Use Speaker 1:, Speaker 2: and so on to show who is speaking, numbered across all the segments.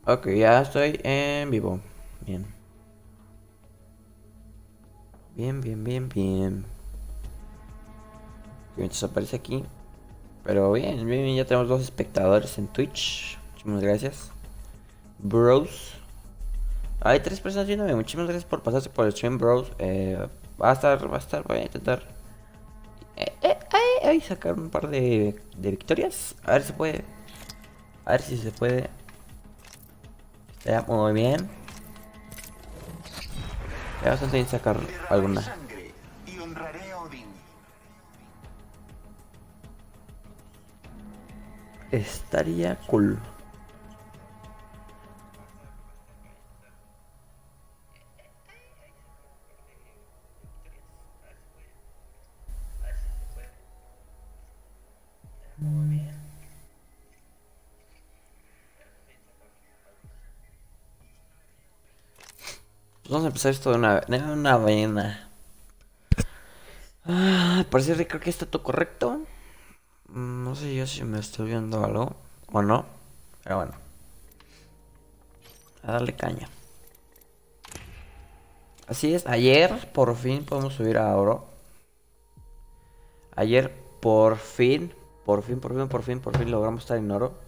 Speaker 1: Ok, ya estoy en vivo. Bien. Bien, bien, bien, bien. Mientras aparece aquí. Pero bien, bien, bien, ya tenemos dos espectadores en Twitch. Muchísimas gracias. Bros. Hay tres personas viéndome. Muchísimas gracias por pasarse por el stream, bros. Va a estar, voy a intentar. Sacar un par de victorias. A ver si se puede. A ver si se puede. Está muy bien. Ya bastante bien sacar
Speaker 2: Derramaré
Speaker 1: alguna.
Speaker 2: sangre y honraré a Odín.
Speaker 1: Estaría cool. Pues vamos a empezar esto de una vaina. Parece que creo que está todo correcto. No sé yo si me estoy viendo algo o no. Pero bueno, a darle caña. Así es, ayer por fin podemos subir a oro. Ayer por fin logramos estar en oro.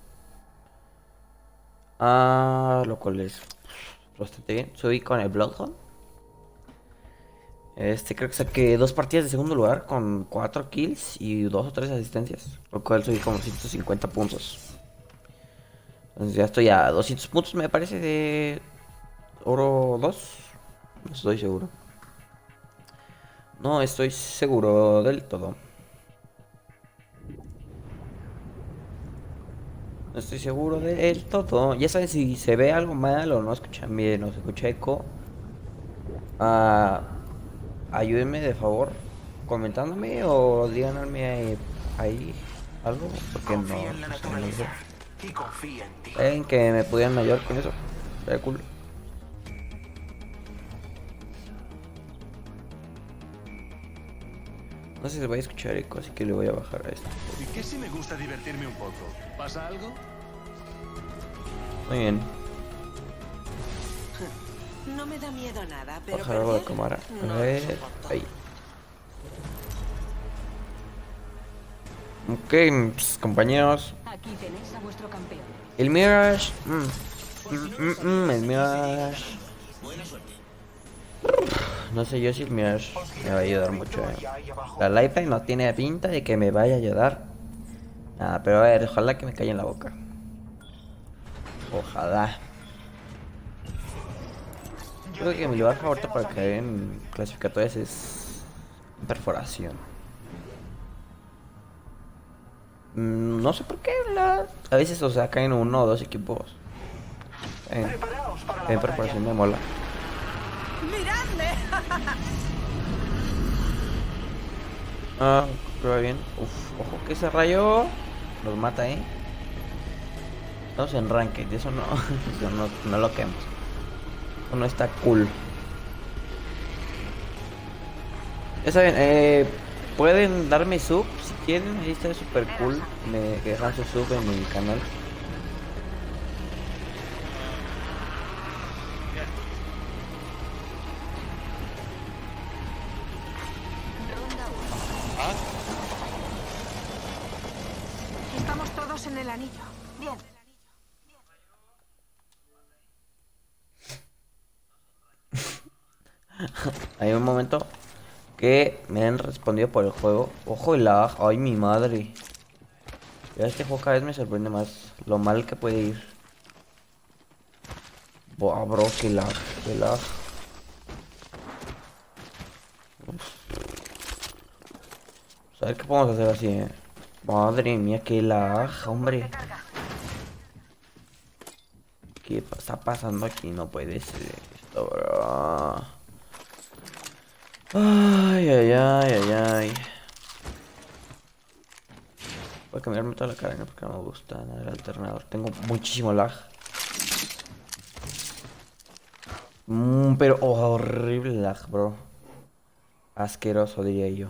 Speaker 1: Lo cual es bastante bien. Subí con el Bloodhound. Creo que saqué dos partidas de segundo lugar con 4 kills y dos o tres asistencias. Lo cual subí como 150 puntos. Entonces ya estoy a 200 puntos, me parece, de oro 2. No estoy seguro. No estoy seguro del todo. No estoy seguro del todo. Ya saben, si se ve algo mal o no escuchan bien o se escucha eco, ah, ayúdenme de favor comentándome o díganme ahí algo, porque
Speaker 2: Confía
Speaker 1: no,
Speaker 2: en la
Speaker 1: no sé, no sé.
Speaker 2: naturaleza y confía en ti.
Speaker 1: ¿Saben que me pudieran ayudar con eso? Sería cool. No sé si se va a escuchar eco, así que le voy a bajar a esto.
Speaker 3: ¿Y qué si me gusta divertirme un poco? ¿Pasa algo?
Speaker 1: Muy bien.
Speaker 4: No me da miedo nada, pero
Speaker 1: Bajar algo de
Speaker 4: perder
Speaker 1: cámara. A
Speaker 4: no lo
Speaker 1: ver.
Speaker 4: soporto.
Speaker 1: Ahí. Ok, pues, compañeros.
Speaker 5: Aquí tenéis a vuestro campeón.
Speaker 1: El Mirage. El Mirage. No sé yo si el Mirage
Speaker 2: Os
Speaker 1: me va a
Speaker 2: guiaré a
Speaker 1: ayudar
Speaker 2: la
Speaker 1: mucho.
Speaker 2: victoria ahí abajo.
Speaker 1: La Lifeline no tiene pinta de que me vaya a ayudar. Nada, pero a ver, ojalá que me calle en la boca. Ojalá.
Speaker 2: Yo
Speaker 1: Creo que
Speaker 2: digo
Speaker 1: mi
Speaker 2: que
Speaker 1: lugar favorito
Speaker 2: aterricemos
Speaker 1: para caer
Speaker 2: aquí.
Speaker 1: en clasificatorias es perforación. No sé por qué, a veces, o sea, caen uno o dos equipos.
Speaker 2: Preparaos para la
Speaker 1: En
Speaker 2: batalla.
Speaker 1: perforación me mola.
Speaker 4: ¡Miradme!
Speaker 1: Creo que bien. Uf, ojo que ese rayo nos mata, Estamos en ranked, eso no, eso no lo queremos. Eso no está cool. Ya saben, pueden darme sub si quieren, ahí está super cool. Me dejan su sub en mi canal.
Speaker 4: Ronda uno. Estamos todos en el anillo. Bien.
Speaker 1: Hay un momento que me han respondido por el juego. Ojo el lag, ay mi madre. Ya este juego cada vez me sorprende más lo mal que puede ir. Buah, bro, qué lag, qué lag. A ver qué podemos hacer así, Madre mía, qué lag, hombre. ¿Qué está pasando aquí? No puede ser esto, bro. Ay, ay, ay, ay, ay. Voy a cambiarme toda la cara, ¿no? Porque no me gusta nada el alternador. Tengo muchísimo lag. Pero horrible lag, bro. Asqueroso, diría yo.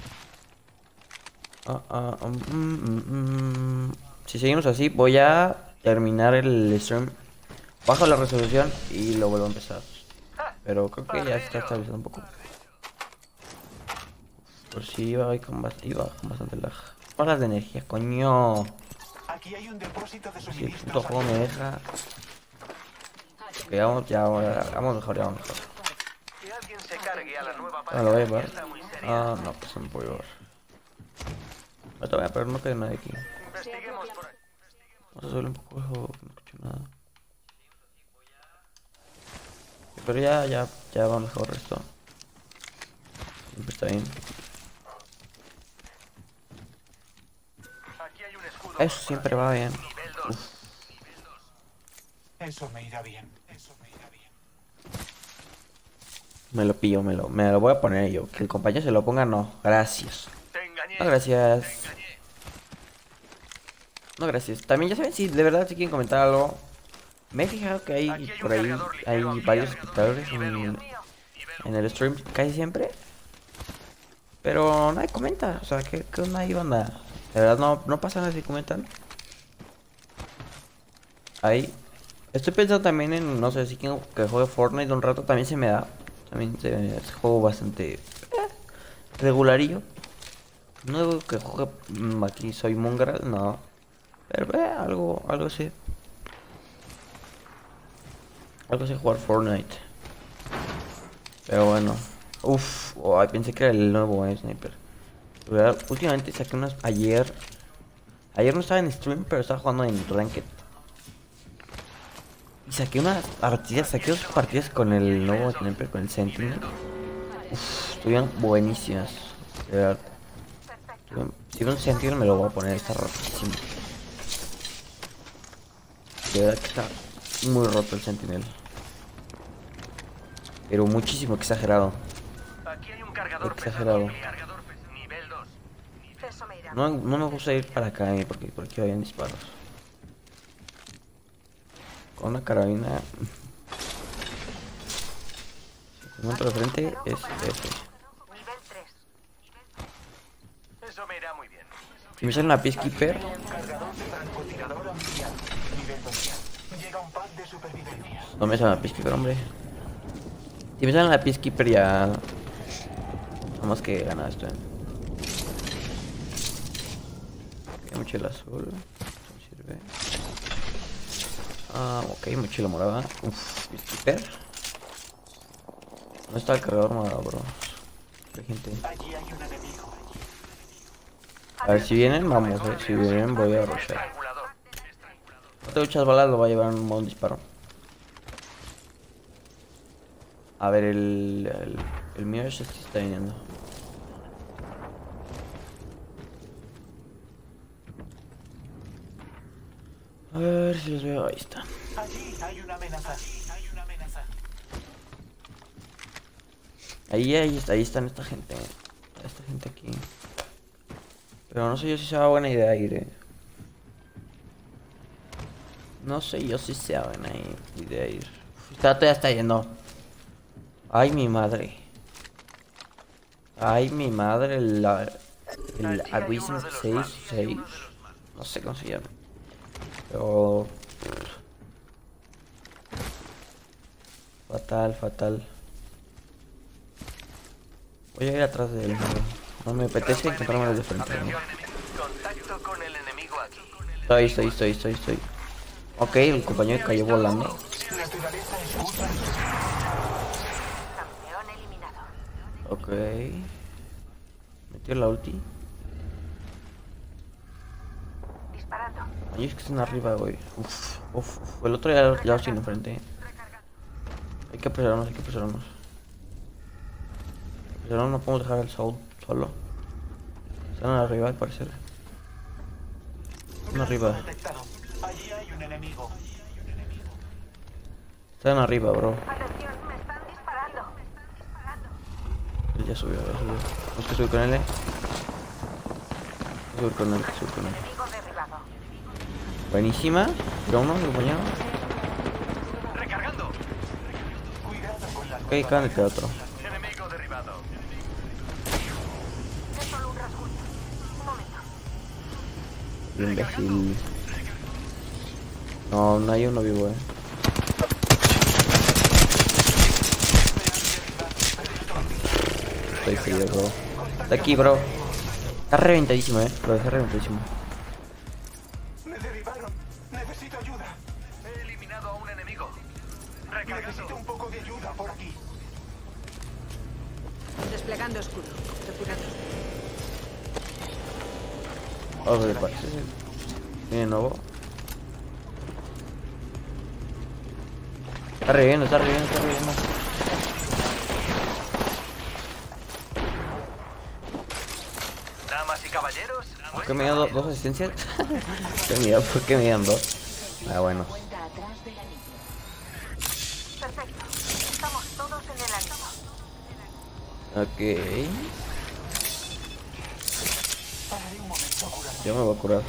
Speaker 1: Si seguimos así, voy a terminar el stream. Bajo la resolución y lo vuelvo a empezar. Pero creo que ya se está estabilizando un poco. Por si iba con bastante lag. Horas de energía, coño.
Speaker 2: Aquí hay un depósito de
Speaker 1: Si el
Speaker 2: suministros.
Speaker 1: puto juego me deja. Ok, vamos mejor, ya vamos mejor.
Speaker 6: Que alguien se cargue a la nueva
Speaker 1: Ah, lo voy a llevar.
Speaker 6: está muy seria.
Speaker 1: Ah, no, pues no me puedo llevar. Ahorita voy a pero no quede nadie aquí.
Speaker 6: Investiguemos por ahí.
Speaker 1: Vamos a subir un poco el juego, que no escucho nada. Pero ya va mejor esto. Siempre está bien.
Speaker 6: Aquí hay un escudo.
Speaker 1: Eso siempre va bien.
Speaker 6: Nivel 2.
Speaker 2: Eso me irá bien. Eso me irá bien.
Speaker 1: Me lo pillo, me lo voy a poner yo. Que el compañero se lo ponga, no. Gracias.
Speaker 6: Te engañé.
Speaker 1: No, gracias. No, gracias. También ya saben si de verdad si quieren comentar algo. Me he fijado que hay
Speaker 6: Aquí hay un
Speaker 1: por ahí
Speaker 6: cargador ligero
Speaker 1: hay
Speaker 6: ampliado.
Speaker 1: varios espectadores en el stream casi siempre. Pero nadie comenta. O sea, ¿qué onda ahí, banda? De verdad no pasa nada si comentan. Ahí. Estoy pensando también en, no sé, si quiero que juegue Fortnite un rato, también se me da. También es juego bastante regularillo. No digo que juegue aquí soy mongrel, no. Pero algo así. Algo así jugar Fortnite. Pero bueno. Uff, pensé que era el nuevo Sniper. De verdad, últimamente saqué unas ayer. Ayer no estaba en stream, pero estaba jugando en Ranked. Y saqué unas partidas, saqué 2 partidas con el nuevo Sniper, con el Sentinel. Uff, estuvieron buenísimas. De verdad. Si veo un Sentinel me lo voy a poner, está rotísimo. De verdad que está muy roto el Sentinel. Pero muchísimo exagerado.
Speaker 6: Aquí hay un cargador
Speaker 1: Exagerado.
Speaker 6: pesado. Cargador nivel 2.
Speaker 4: Eso me irá.
Speaker 1: No me gusta ir para acá, porque por aquí vayan disparos. Con una carabina. Si encuentro de frente es ese.
Speaker 4: Nivel 3.
Speaker 6: Eso me irá muy bien.
Speaker 1: Si me sale una Peacekeeper,
Speaker 2: Cargador de francotirador ampliado. Nivel 2. Llega un pack de supervivencia.
Speaker 1: no me sale una Peacekeeper, hombre. Si me sale la Peacekeeper ya. Nada más que gana esto. Ok, mochila azul. No sirve. Ah, ok, mochila morada. Uff, Peacekeeper. ¿Dónde está el cargador morado, bro? Hay gente.
Speaker 2: Allí hay un enemigo.
Speaker 1: A ver, si vienen, vamos, si vienen voy a rushar.
Speaker 6: Estrangulador.
Speaker 1: No tengo muchas balas, lo voy a llevar en modo disparo. A ver, el mío es este, está viniendo. A ver si los veo, ahí está.
Speaker 2: Allí hay una amenaza. Hay una amenaza.
Speaker 1: Ahí están esta gente. Esta gente aquí. Pero no sé yo si sea buena idea ir, No sé yo si sea buena idea ir. Ya está yendo. Ay, mi madre. Ay, mi madre. El Aguism 6. No sé cómo se llama. Pero... Fatal. Voy a ir atrás de él. No me apetece encontrarme de frente. ¿No?
Speaker 6: Contacto con el enemigo aquí.
Speaker 1: Estoy. Ok, el compañero cayó volando.
Speaker 2: Naturaleza escucha.
Speaker 4: Campeón eliminado.
Speaker 1: Ok. Metió la ulti.
Speaker 4: Disparando.
Speaker 1: Ay, es que están arriba, güey. Uf. El otro ya lo estoy enfrente. Hay que apresurarnos. Pero no podemos dejar el Soul solo. Están arriba, al parecer. Están arriba.
Speaker 2: Detectado. Allí hay un enemigo.
Speaker 1: Están arriba, bro.
Speaker 4: Atención, me están disparando.
Speaker 1: Él ya subió. Tenemos que subir con él, Subir con él.
Speaker 4: Enemigo derribado.
Speaker 1: Buenísima. Tira uno, compañero.
Speaker 6: Recargando.
Speaker 2: Cuidado con la
Speaker 1: Ok, acaban de tirar otro.
Speaker 6: Enemigo derribado.
Speaker 4: Es solo un rasguño. Un momento.
Speaker 1: Imbécil. No, no hay uno vivo, Estoy frío, bro. Está aquí, bro. Está reventadísimo, Lo dejé reventadísimo.
Speaker 2: Me derribaron. Necesito ayuda.
Speaker 6: He eliminado a un enemigo. Recargando.
Speaker 2: Necesito un poco de ayuda por aquí.
Speaker 4: Desplegando escudo. Retirando.
Speaker 1: Vamos a ver, parece. Viene nuevo. Está reviviendo, está reviviendo, está reviviendo.
Speaker 6: Damas y caballeros,
Speaker 1: ¿Por qué me dieron dos asistencias? Qué miedo, ¿por qué me dieron dos? Ah, bueno.
Speaker 5: Cuenta atrás del anillo.
Speaker 4: Perfecto. Estamos todos en el anillo.
Speaker 1: Ok.
Speaker 2: Pararé un momento a curar.
Speaker 1: Yo me voy a curar.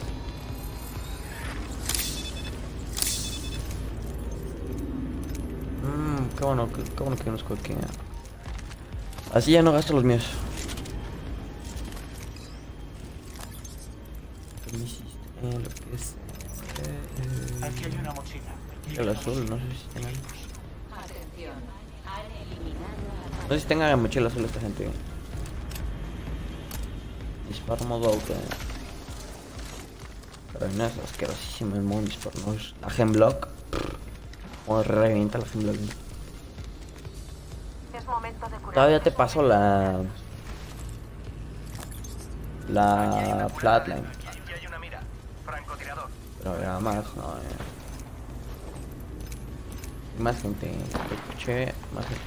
Speaker 1: Qué bueno que nos coquea. Así ya no gasto los míos. ¿Qué me hiciste? Lo que es.
Speaker 2: Aquí hay una mochila.
Speaker 1: El azul, no sé si tengan.
Speaker 5: Atención. Han eliminado
Speaker 1: No sé si tengan mochila azul esta gente. Disparo modo auto. Pero no es asquerosísimo el modo disparo. No es la Hemlock. O revienta la Hemlock.
Speaker 4: Es momento de curar.
Speaker 1: Todavía te paso la Flatline.
Speaker 6: Aquí hay una mira. Francotirador.
Speaker 1: Pero nada más, no. Más gente. Escuché, más gente.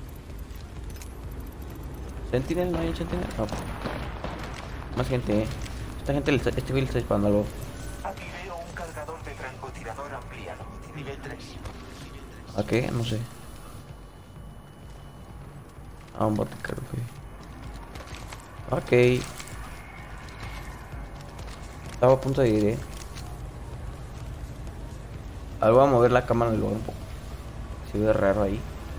Speaker 1: Sentinel, no hay Sentinel. No. Más gente. Esta gente, este güey le está disparando algo.
Speaker 2: Aquí veo un cargador de francotirador ampliado. Nivel 3.
Speaker 1: ¿A qué? No sé. Ah, un bote, creo que. Ok. Estaba a punto de ir, Algo a mover la cámara del lugar un poco. Se ve raro ahí.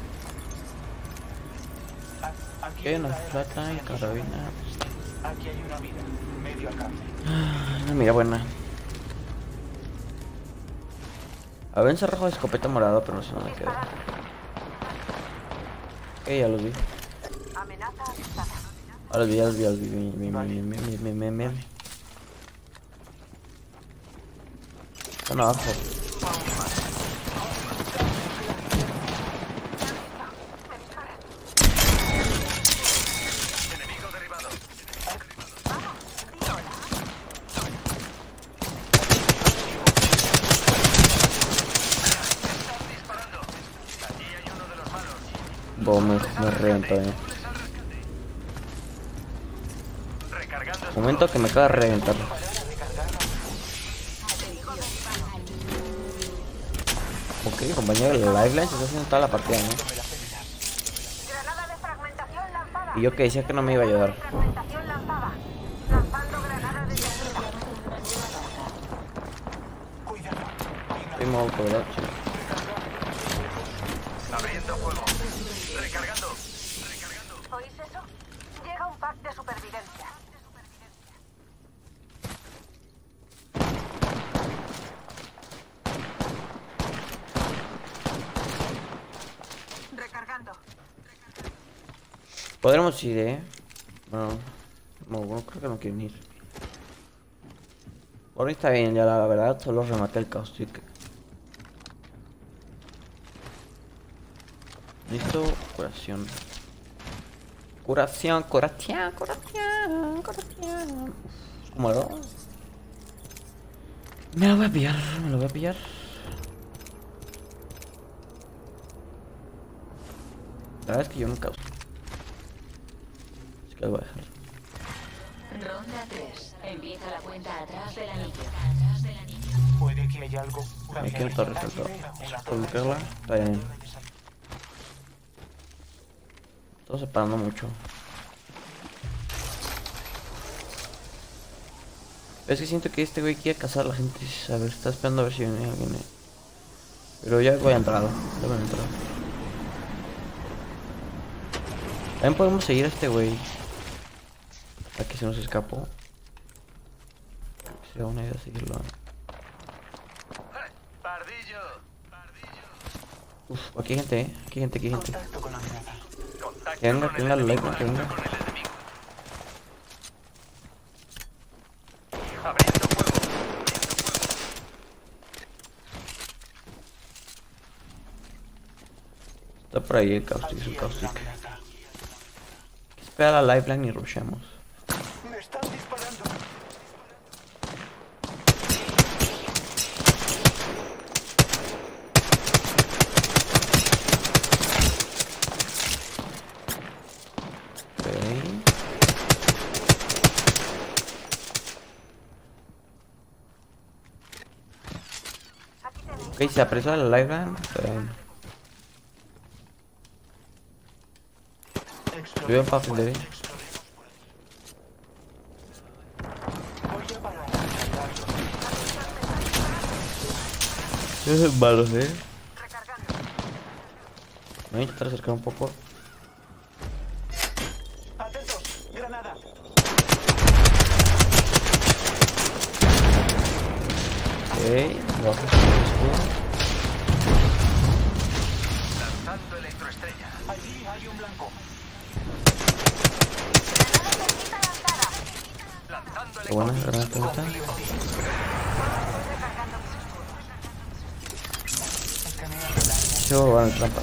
Speaker 2: Aquí
Speaker 1: ¿Qué? Una
Speaker 2: la
Speaker 1: flatline, carabina.
Speaker 2: Aquí hay una mira. Medio alcance.
Speaker 1: Una mira buena. Había encerrado de escopeta morada, pero no sé dónde queda. Ok, ya los vi.
Speaker 4: Amenaza avisada.
Speaker 1: Ahora los vi, ya los vi, ya los vi. Están abajo.
Speaker 6: Enemigo derribado. Disparando. Allí hay uno de los malos.
Speaker 1: Me reventó,
Speaker 6: Recargando.
Speaker 1: Momento que me acaba de reventar. Ok, compañero, la Lifeline se está haciendo toda la partida,
Speaker 4: Granada de fragmentación lanzada.
Speaker 1: Y yo que decía que no me iba a ayudar.
Speaker 4: Fragmentación lanzada. Lanzando granada de defensa.
Speaker 2: Cuidado.
Speaker 1: Estoy modo auto, ¿verdad? Sí.
Speaker 6: Abriendo fuego. Recargando.
Speaker 4: ¿Oís eso? Llega un pack de supervivencia. Recargando.
Speaker 1: Podremos ir, No, creo que no quieren ir. Por hoy está bien, ya la verdad, solo rematé el caustic. Listo, curación. Curación. ¿Cómo lo? Me lo voy a pillar, La verdad es que yo nunca uso. Así que lo voy a dejar.
Speaker 5: Ronda 3. Empieza la cuenta atrás del anillo.
Speaker 2: Puede que haya algo.
Speaker 1: Me quiero torre saltar. Por buscarla, está bien. Estoy separando mucho. Es que siento que este güey quiere cazar a la gente. A ver, está esperando a ver si viene alguien. Pero ya voy a entrar. También podemos seguir a este güey. Aquí se nos escapó. Sería una idea seguirlo.
Speaker 6: Pardillo.
Speaker 1: Uf, aquí hay gente, aquí hay gente, aquí hay gente.
Speaker 2: Contacto con la amenaza.
Speaker 6: Contacto
Speaker 1: Que venga,
Speaker 6: con
Speaker 1: que
Speaker 6: el
Speaker 1: venga la
Speaker 6: enemigo.
Speaker 1: like, que venga.
Speaker 6: Con el enemigo. Abriendo fuego.
Speaker 1: Está por ahí el caustic,
Speaker 2: Aquí
Speaker 1: es
Speaker 2: hay
Speaker 1: un
Speaker 2: una
Speaker 1: caustic.
Speaker 2: amenaza.
Speaker 1: Espera la lifeline y rushamos.
Speaker 2: Me están disparando.
Speaker 1: Ok. Ok, se apresó la lifeline. Subió en fácil de ver.
Speaker 2: Voy a parar a recargarlo.
Speaker 1: Es malo, voy a intentar acercar un poco.
Speaker 2: Atentos, granada.
Speaker 1: Ok, bajo el escudo.
Speaker 6: Lanzando electroestrella.
Speaker 2: Allí hay un blanco.
Speaker 6: Lanzando
Speaker 1: Qué buena, granada tonta. Yo van trampas.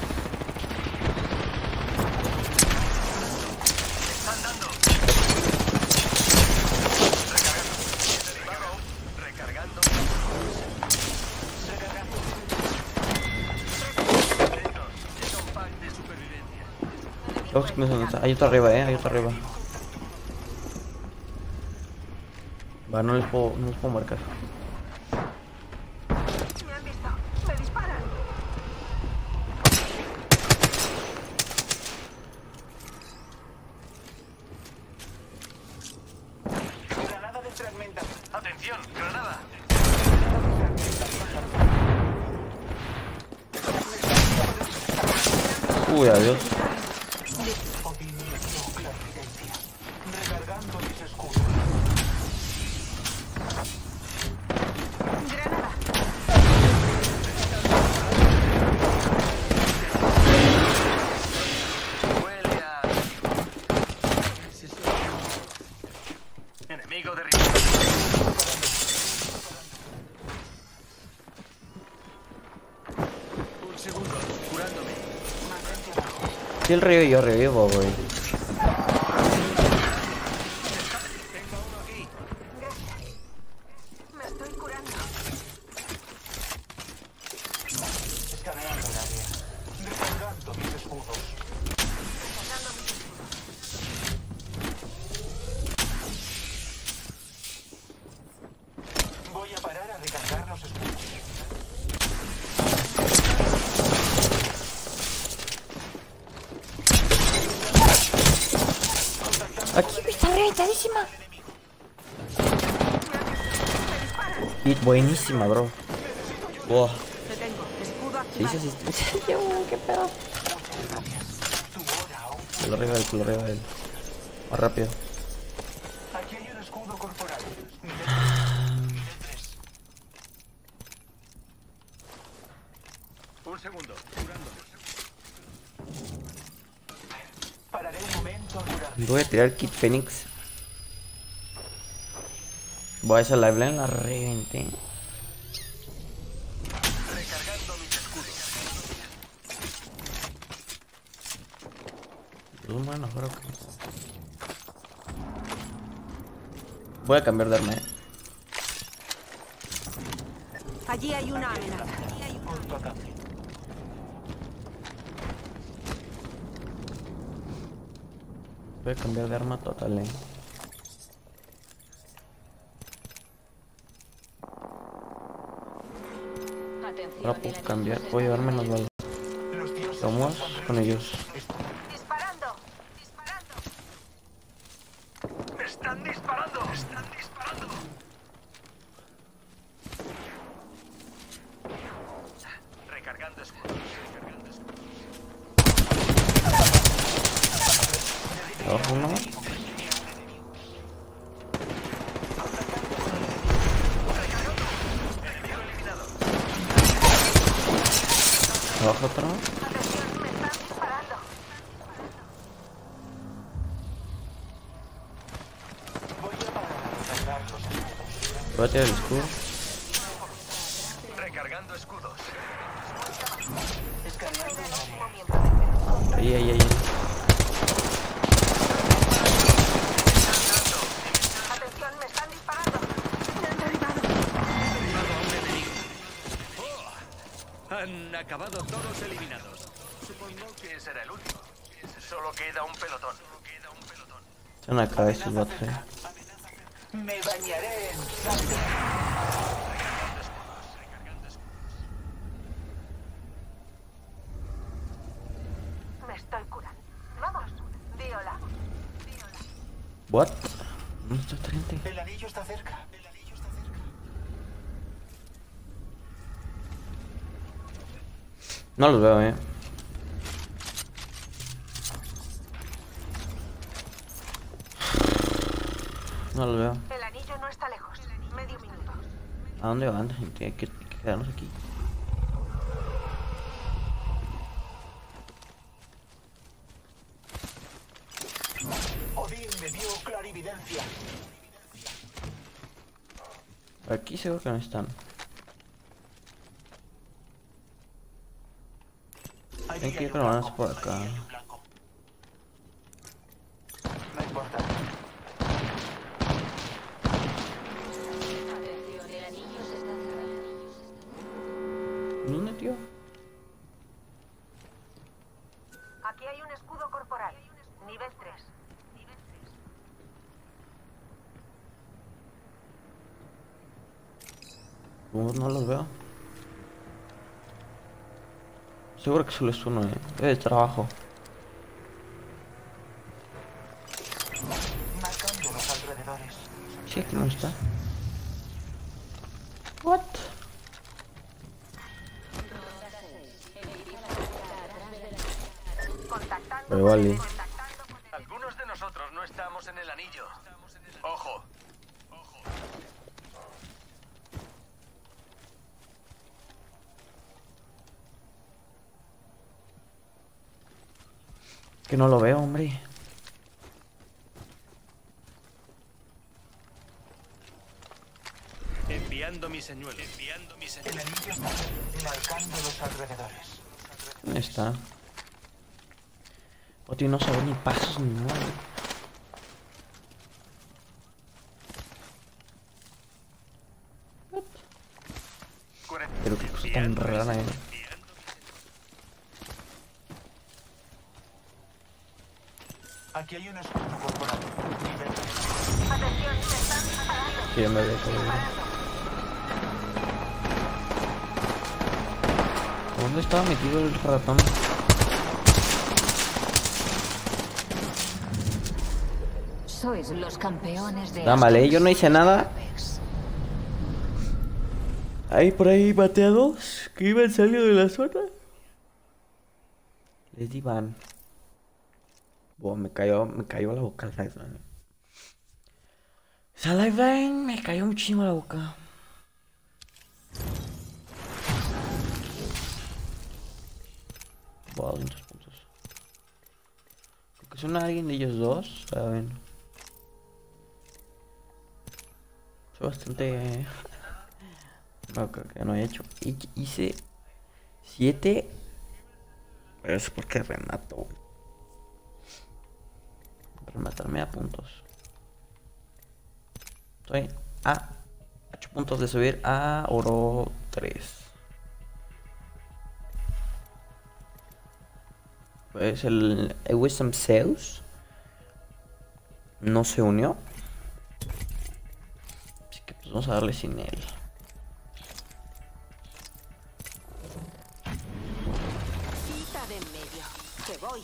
Speaker 6: Están dando. Recargando. Lentos. Llega un pack de supervivencia.
Speaker 1: Caustic no sé dónde está. Hay otro arriba, hay otro arriba. Va, no les puedo marcar.
Speaker 4: Me han visto. Me disparan.
Speaker 2: Granada de fragmenta.
Speaker 6: Atención, granada.
Speaker 1: Uy, adiós.
Speaker 2: Recargando mis escudos.
Speaker 4: Granada.
Speaker 6: Huele a... Enemigo derribado. Un segundo, curándome.
Speaker 1: Si él revive, yo revivo, güey.
Speaker 4: Me estoy curando.
Speaker 2: Escaneando el área. Recargando mis escudos. Voy a parar a recargar los escudos.
Speaker 1: Aquí está reventadísima. Hit buenísima, bro. Wow.
Speaker 4: Te tengo. Escudo
Speaker 1: Se
Speaker 4: activado.
Speaker 1: hizo asistencia, güey, qué pedo. Que lo arriba él, que lo arriba él. Más rápido.
Speaker 2: Aquí hay un escudo corporal.
Speaker 6: Un segundo, curándome.
Speaker 2: Pararé un momento a curar.
Speaker 1: Voy a tirar Kit Phoenix. Voy a esa lifeline, la reventé.
Speaker 6: Recargando mis escudos.
Speaker 1: Bueno, creo que... Voy a cambiar de arma,
Speaker 4: Allí hay una amenaza.
Speaker 2: Punto a cambio.
Speaker 1: Voy a cambiar de arma total,
Speaker 5: Atención,
Speaker 1: Ahora puedo cambiar, puedo llevar menos balas.
Speaker 2: Los dioses
Speaker 1: Vamos con ellos.
Speaker 4: Disparando. Disparando.
Speaker 6: ¡Me están disparando! ¡Me están disparando! Recargando escudos. Recargando escudos.
Speaker 1: Abajo uno.
Speaker 6: Enemigo eliminado.
Speaker 1: abajo otro.
Speaker 4: Atención, me están disparando.
Speaker 2: Voy a parar a cargar los
Speaker 1: Voy a tirar el escudo.
Speaker 6: Recargando escudos.
Speaker 2: descargando un área.
Speaker 1: Ahí.
Speaker 4: Atención, me están disparando. Me han derribado.
Speaker 3: Derribado a un enemigo. ¡Oh! Han acabado todos eliminados.
Speaker 6: Supongo que será el último. Solo queda un pelotón.
Speaker 1: Están acá estos vatos.
Speaker 2: Me bañaré en sangre.
Speaker 4: Me estoy curando. Vamos, di hola.
Speaker 1: What? ¿Dónde está esta gente?
Speaker 2: El anillo está cerca. El anillo está cerca.
Speaker 1: No los veo, No los veo.
Speaker 4: El anillo no está lejos. Medio minuto.
Speaker 1: ¿A dónde van, gente? Hay que quedarnos aquí.
Speaker 2: Odín me dio clarividencia.
Speaker 1: Aquí seguro que no están. Hay que ir probarnos por acá.
Speaker 2: No importa.
Speaker 5: Atención, el anillo se está cerrando.
Speaker 1: ¿Dónde, tío?
Speaker 4: Aquí hay un escudo corporal. Nivel 3.
Speaker 1: No los veo. Seguro que solo es uno, Debe estar abajo.
Speaker 2: Marcando los alrededores.
Speaker 1: Sí, aquí no está. What?
Speaker 4: Contactando.
Speaker 1: Pero vale.
Speaker 4: Contactando con el...
Speaker 6: Algunos de nosotros no estamos en el anillo. Ojo.
Speaker 1: Que no lo veo, hombre.
Speaker 3: Enviando mi señuelo.
Speaker 2: El anillo está marcando los alrededores.
Speaker 1: ¿Dónde está? O tío, no sabe ni pasos ni nada. Pero qué cosa tan rara,
Speaker 2: Aquí hay un escudo corporal. Nivel
Speaker 4: Atención, me están disparando.
Speaker 1: Que ya me veo todo. ¿Dónde estaba metido el ratón?
Speaker 5: Sois los campeones de...
Speaker 1: Dámale, yo no hice nada.
Speaker 5: Apex.
Speaker 1: Ahí por ahí maté a dos que iban saliendo de la zona. Les di van. Buah, me cayó la boca el Salivane. Salivane, me cayó muchísimo la boca. Buah, 200 puntos. Creo que son alguien de ellos dos. A ver. Soy bastante... No, creo que no he hecho. Hice 7. Pero es porque remato, güey. Rematarme a puntos. Estoy a 8 puntos de subir a oro 3. Pues el Wisdom Zeus no se unió. Así que pues vamos a darle sin él.
Speaker 4: Quita de en medio. Que voy.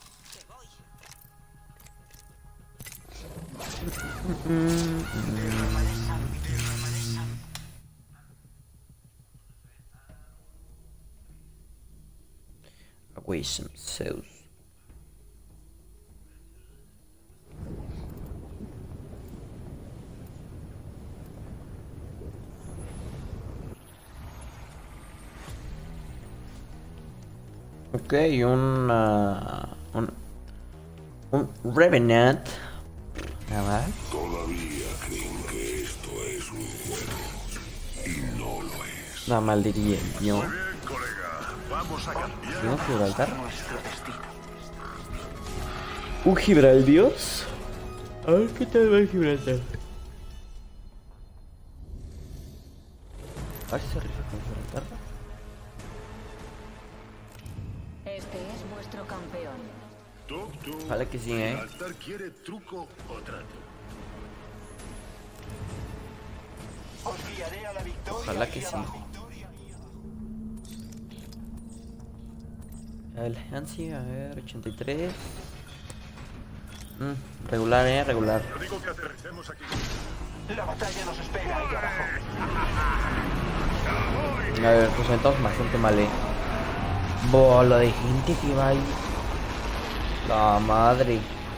Speaker 1: Wisdom Zeus. Ok, un Revenant. Nada más.
Speaker 7: Todavía creen que esto es un juego. Y no lo es.
Speaker 1: Nada mal diría yo.
Speaker 7: Muy bien, colega. Vamos a cambiar.
Speaker 1: ¿No Gibraltar?
Speaker 2: Nuestro destino.
Speaker 1: ¿Un Gibraldios? A ver qué tal va el Gibraltar. A ver si se rifa con Gibraltar.
Speaker 5: Este es vuestro campeón.
Speaker 7: Tú.
Speaker 1: Ojalá que sí, ¿eh?
Speaker 7: Gibraltar quiere truco o trato.
Speaker 2: Os guiaré a la victoria.
Speaker 1: Ojalá que
Speaker 2: aquí
Speaker 1: sí.
Speaker 2: abajo.
Speaker 1: El Hansi, a ver, 83. Regular, regular.
Speaker 7: Yo digo que aterricemos aquí.
Speaker 2: La batalla nos espera ahí abajo.
Speaker 1: A ver, pues entonces bastante mal, Bola de gente que va ahí. La madre.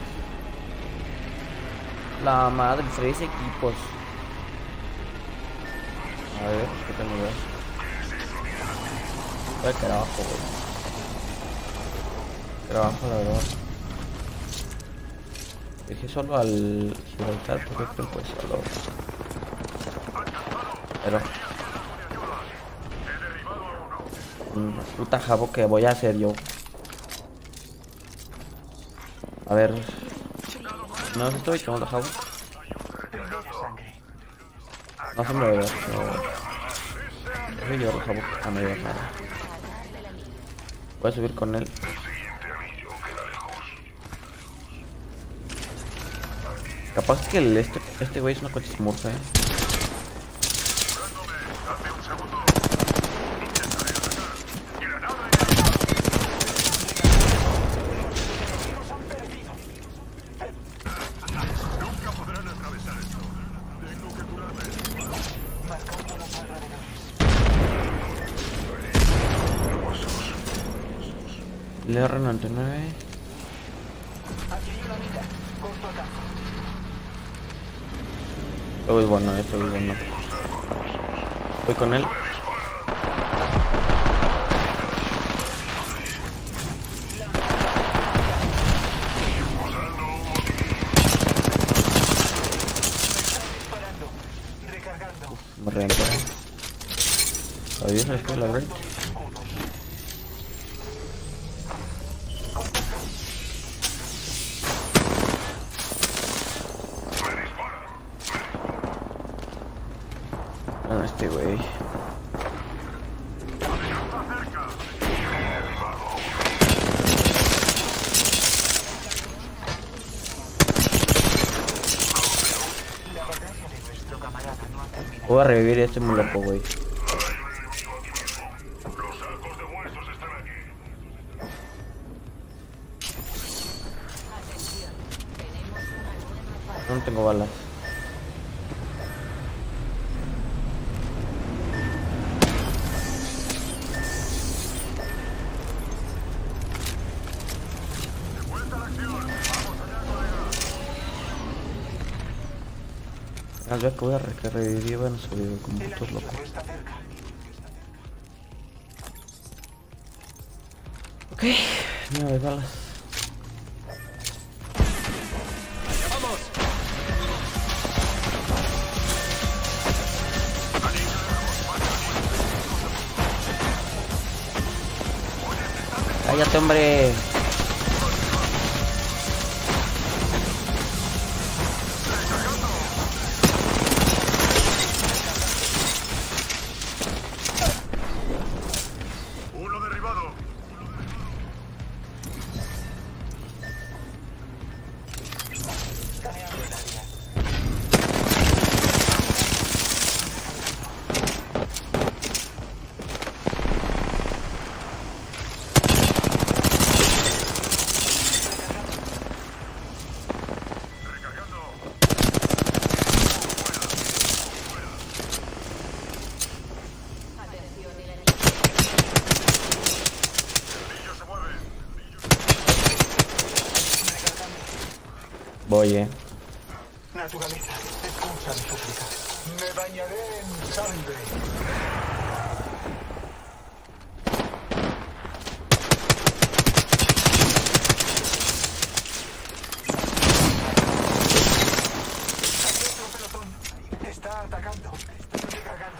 Speaker 1: La madre, 3 equipos. A ver, ¿qué tal me ves? Voy a caer abajo, güey. Trabajo, la verdad. Dejé solo al Gibraltar porque creo pues solo. Pero. Puta jabo que voy a hacer yo. A ver. No estoy tomando jabo.
Speaker 2: Primera sangre.
Speaker 1: No se me ve. Voy yo jabo a medio bajar. Voy a subir con él. Capaz que este güey es una coche smurf,
Speaker 7: Nunca podrán atravesar esto. Tengo que curarme.
Speaker 2: Marcando los alrededores.
Speaker 1: El R99.
Speaker 2: Aquí hay una mina. Corto acá.
Speaker 1: Esto es bueno, esto es bueno. Voy con él.
Speaker 2: Disparando. Recargando.
Speaker 1: Me reventó. Adiós, esto es la red. Este güey.
Speaker 2: La batalla de nuestro camarada no ha terminado.
Speaker 1: Voy a revivir este muy loco, güey.
Speaker 7: Los sacos de huesos están aquí.
Speaker 1: No tengo balas. Al ver que voy a revivir, van a subir como
Speaker 2: El
Speaker 1: putos locos.
Speaker 2: anillo está cerca.
Speaker 1: Ok, mira, hay balas. Cállate, hombre.
Speaker 7: Uno derribado.
Speaker 2: Escaneando el área.
Speaker 1: Voy,
Speaker 2: Naturaleza, escucha mi súplica. Me bañaré en sangre. Está atacando. Está recargando.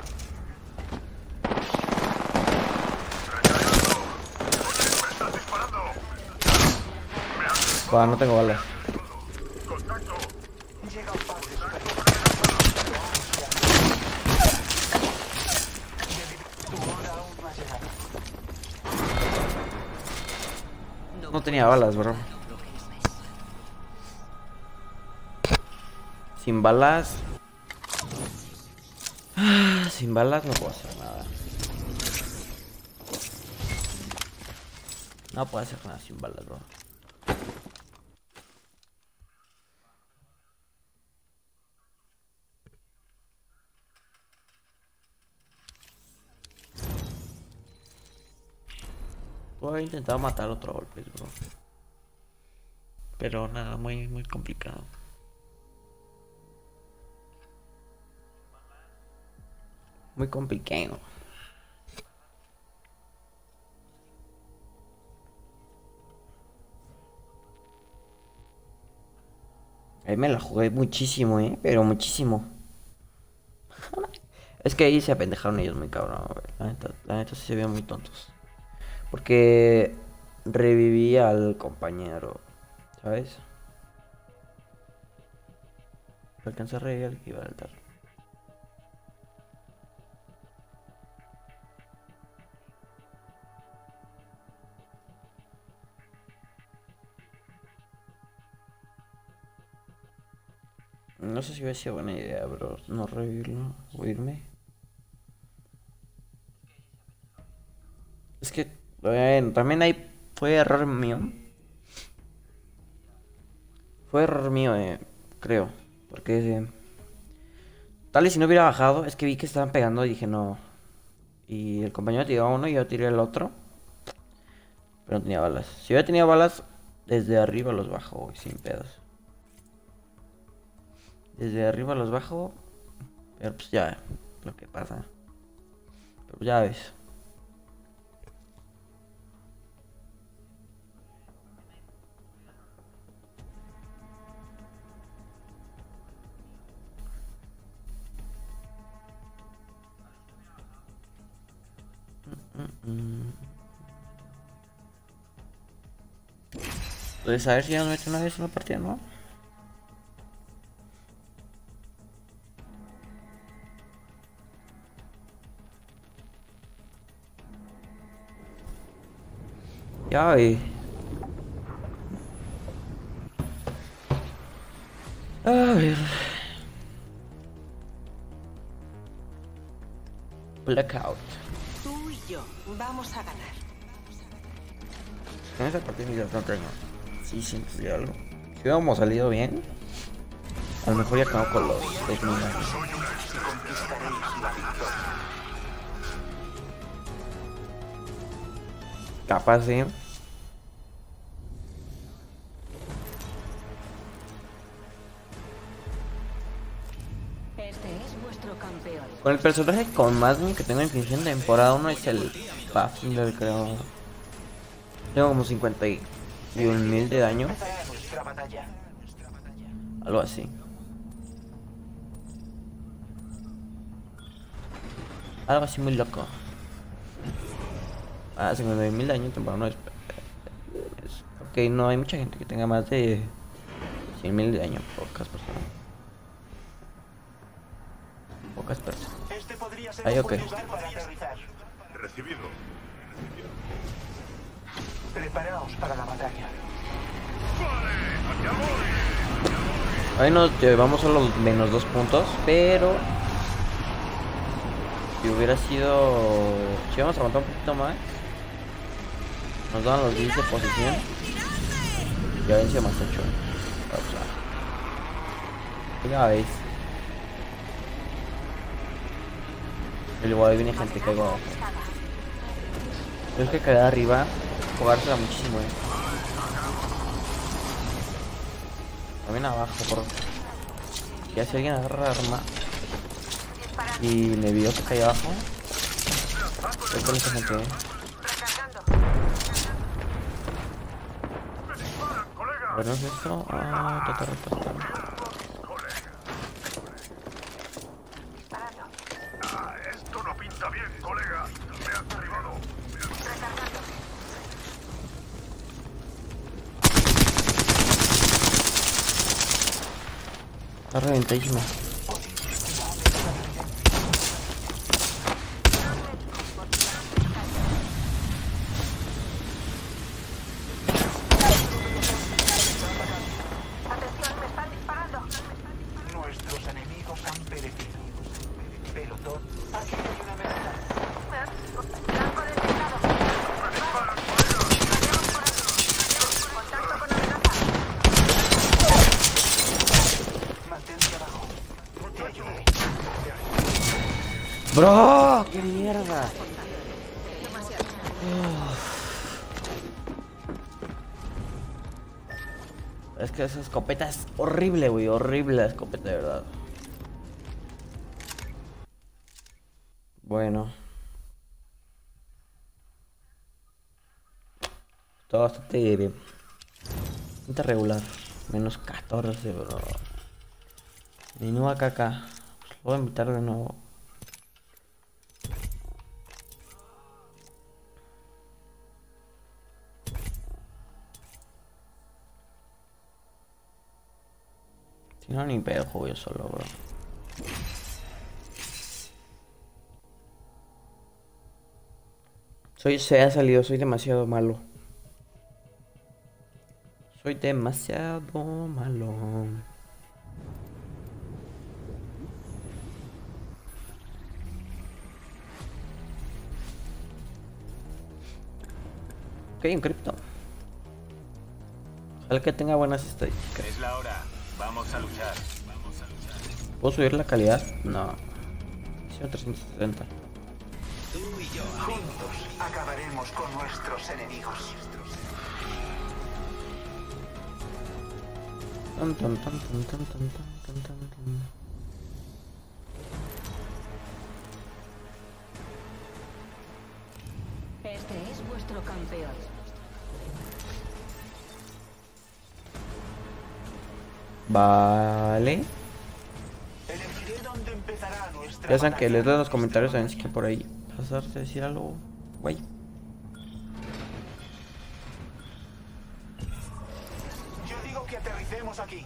Speaker 6: ¡Me estás disparando!
Speaker 1: Buah, no tengo balas.
Speaker 6: ¡Contacto!
Speaker 2: Llega un par de supervivientes. Tu hora aún no ha llegado.
Speaker 1: No tenía balas, bro. Sin balas. Sin balas no puedo hacer nada. No puedo hacer nada sin balas, bro. Voy a intentar matar otro golpe, bro. Pero nada, muy complicado. Muy complicado. Ahí me la jugué muchísimo, pero muchísimo. Es que ahí se apendejaron ellos muy cabrón, güey. La neta sí se veían muy tontos. Porque reviví al compañero, ¿sabes? Alcancé a revivir al que iba al altar. No sé si hubiera sido buena idea, bro, no revivirlo o irme. Es que, bueno, también ahí fue error mío. Fue error mío, creo. Porque tal y si no hubiera bajado, es que vi que estaban pegando y dije no. Y el compañero tiró uno y yo tiré el otro. Pero no tenía balas. Si hubiera tenido balas, desde arriba los bajo, güey, sin pedos. Desde arriba los bajo. Pero pues ya, lo que pasa. Pero ya ves. Entonces a ver si ya nos mete una vez una partida, ¿no? Ya ve. A ver. Blackout.
Speaker 4: Tú y yo vamos a ganar.
Speaker 1: En esa partida ya no tengo. Sí, siento que algo. Si hubiéramos salido bien, a lo mejor ya acabamos con los 2000 años.
Speaker 2: Si conquistaréis la victoria.
Speaker 1: Capaz, sí.
Speaker 5: Este es vuestro campeón.
Speaker 1: Con el personaje con más daño que tengo en Infliction de temporada 1 es el Pathfinder, creo. Tengo como 51.000 de daño.
Speaker 2: Empezará nuestra batalla.
Speaker 1: Algo así. Algo así muy loco. Ah, 59.000 de daño en temporada 1 es... Ok, no hay mucha gente que tenga más de 100.000 de daño. Pocas personas. Pocas personas.
Speaker 2: Este podría ser
Speaker 1: Ahí,
Speaker 2: un
Speaker 1: ok.
Speaker 2: buen lugar para aterrizar.
Speaker 6: Recibido.
Speaker 2: Preparaos para la batalla.
Speaker 1: Ahí nos llevamos solo menos 2 puntos, pero si hubiera sido... Si hubiéramos aguantado un poquito más, nos daban los 10 de posición y habían sido más 8. Ya veis. Y luego ahí viene gente que hay abajo. Es que quedar arriba, jugársela muchísimo, También abajo, por... Ya si alguien agarra arma y me vio que caí abajo, estoy con esa gente, Bueno, es esto. Ah,
Speaker 7: Está bien, colega. Me has derribado.
Speaker 1: Está reventadísimo.
Speaker 4: Atención, me están disparando.
Speaker 2: Nuestros enemigos han perecido. Pelotón, aquí hay una amenaza.
Speaker 4: Blanco detectado. Contacto con amenaza.
Speaker 2: Mantente abajo. Te ayudaré.
Speaker 1: ¡Bro! ¡Qué mierda! Es que esa escopeta es horrible, güey. Horrible la escopeta, de verdad. Bueno. Está bastante regular. Menos 14, bro. Menú caca. Los voy a invitar de nuevo. Si no, ni pedo, juego yo solo, bro. Se ha salido, soy demasiado malo. Soy demasiado malo. Ok, un cripto. Ojalá que tenga buenas estadísticas.
Speaker 6: Es la hora. Vamos a luchar.
Speaker 1: ¿Puedo subir la calidad? No. 370.
Speaker 2: Juntos acabaremos con nuestros enemigos.
Speaker 1: Tan, tan, tan, tan, tan, tan, tan, tan, tan.
Speaker 5: Este es vuestro campeón.
Speaker 1: Vale.
Speaker 2: Elegiré dónde empezará nuestra
Speaker 1: Ya saben que
Speaker 2: batalla.
Speaker 1: les doy en los comentarios, saben si que por ahí pasarte a decir algo, güey.
Speaker 2: Yo digo que aterricemos aquí.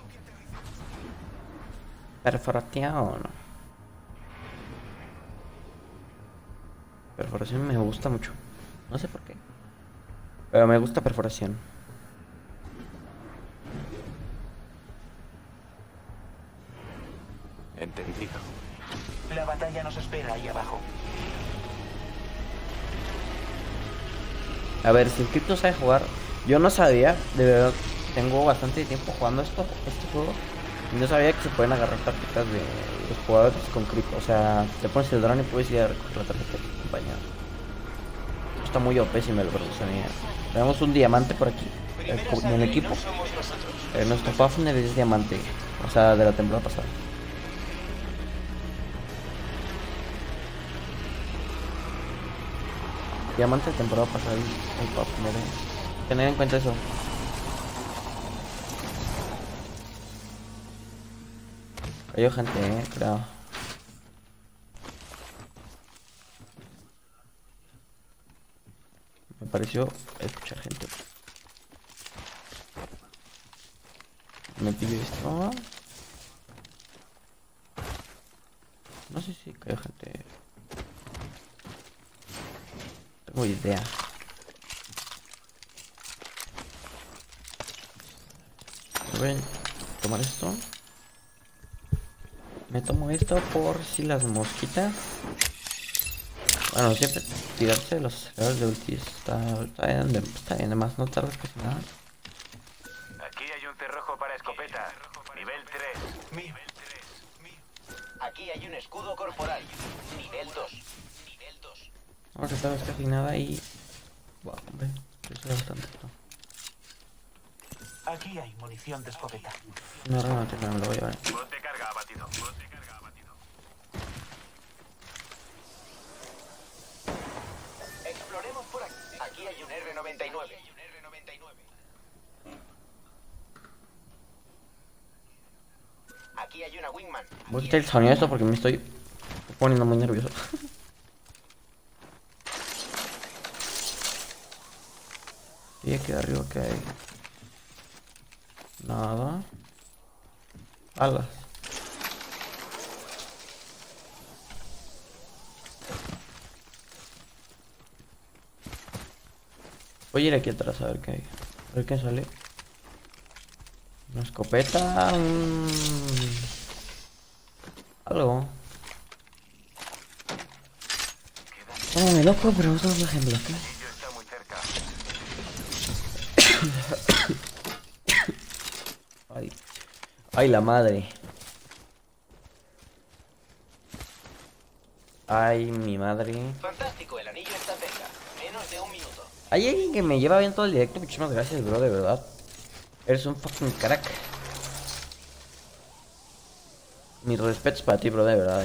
Speaker 1: Perforación. Perforación me gusta mucho. No sé por qué. Pero me gusta perforación.
Speaker 6: Entendido.
Speaker 2: La batalla nos espera ahí abajo.
Speaker 1: A ver, si el cripto sabe jugar. Yo no sabía, de verdad. Tengo bastante tiempo jugando este juego. Y no sabía que se pueden agarrar tarjetas de los jugadores con cripto. O sea, te pones el dron y puedes ir a recoger la tarjeta de tu compañero. Está muy OP si me lo sabía. Tenemos un diamante por aquí. En el equipo. Nuestro Fafner es diamante. O sea, de la temporada pasada. Diamante de temporada pasada el Fafner. Tener en cuenta eso. Hay gente, creo. Me pareció escuchar gente. Me pillo esto. No sé si cayó gente. Tengo idea. Voy a tomar esto. Me tomo esto por si las mosquitas. Bueno, siempre tirarse de los aceleradores de ulti está bien, además no tarda casi nada.
Speaker 6: Aquí hay un cerrojo para escopeta. Nivel 3.
Speaker 8: Aquí hay un escudo corporal. Nivel 2.
Speaker 1: No que tarda casi nada y... Buah, hombre, eso es bastante.
Speaker 2: Aquí hay munición de escopeta.
Speaker 1: No, realmente no me lo voy a llevar.
Speaker 6: Bot de carga abatido.
Speaker 8: Exploremos por aquí. Aquí hay un R99. Aquí hay una Wingman.
Speaker 1: Voy a quitar el sonido de esto porque me estoy poniendo muy nervioso. Y aquí arriba que hay. Nada. Alas. Voy a ir aquí atrás a ver qué hay. A ver qué sale. Una escopeta. Algo. Tómame loco, pero vamos a ejemplo.
Speaker 6: El anillo está muy cerca.
Speaker 1: Ay. Ay, la madre. Ay, mi madre.
Speaker 8: Fantástico, el anillo está cerca. Menos de un minuto.
Speaker 1: Hay alguien que me lleva bien todo el directo. Muchísimas gracias, bro, de verdad. Eres un fucking crack. Mis respetos para ti, bro, de verdad,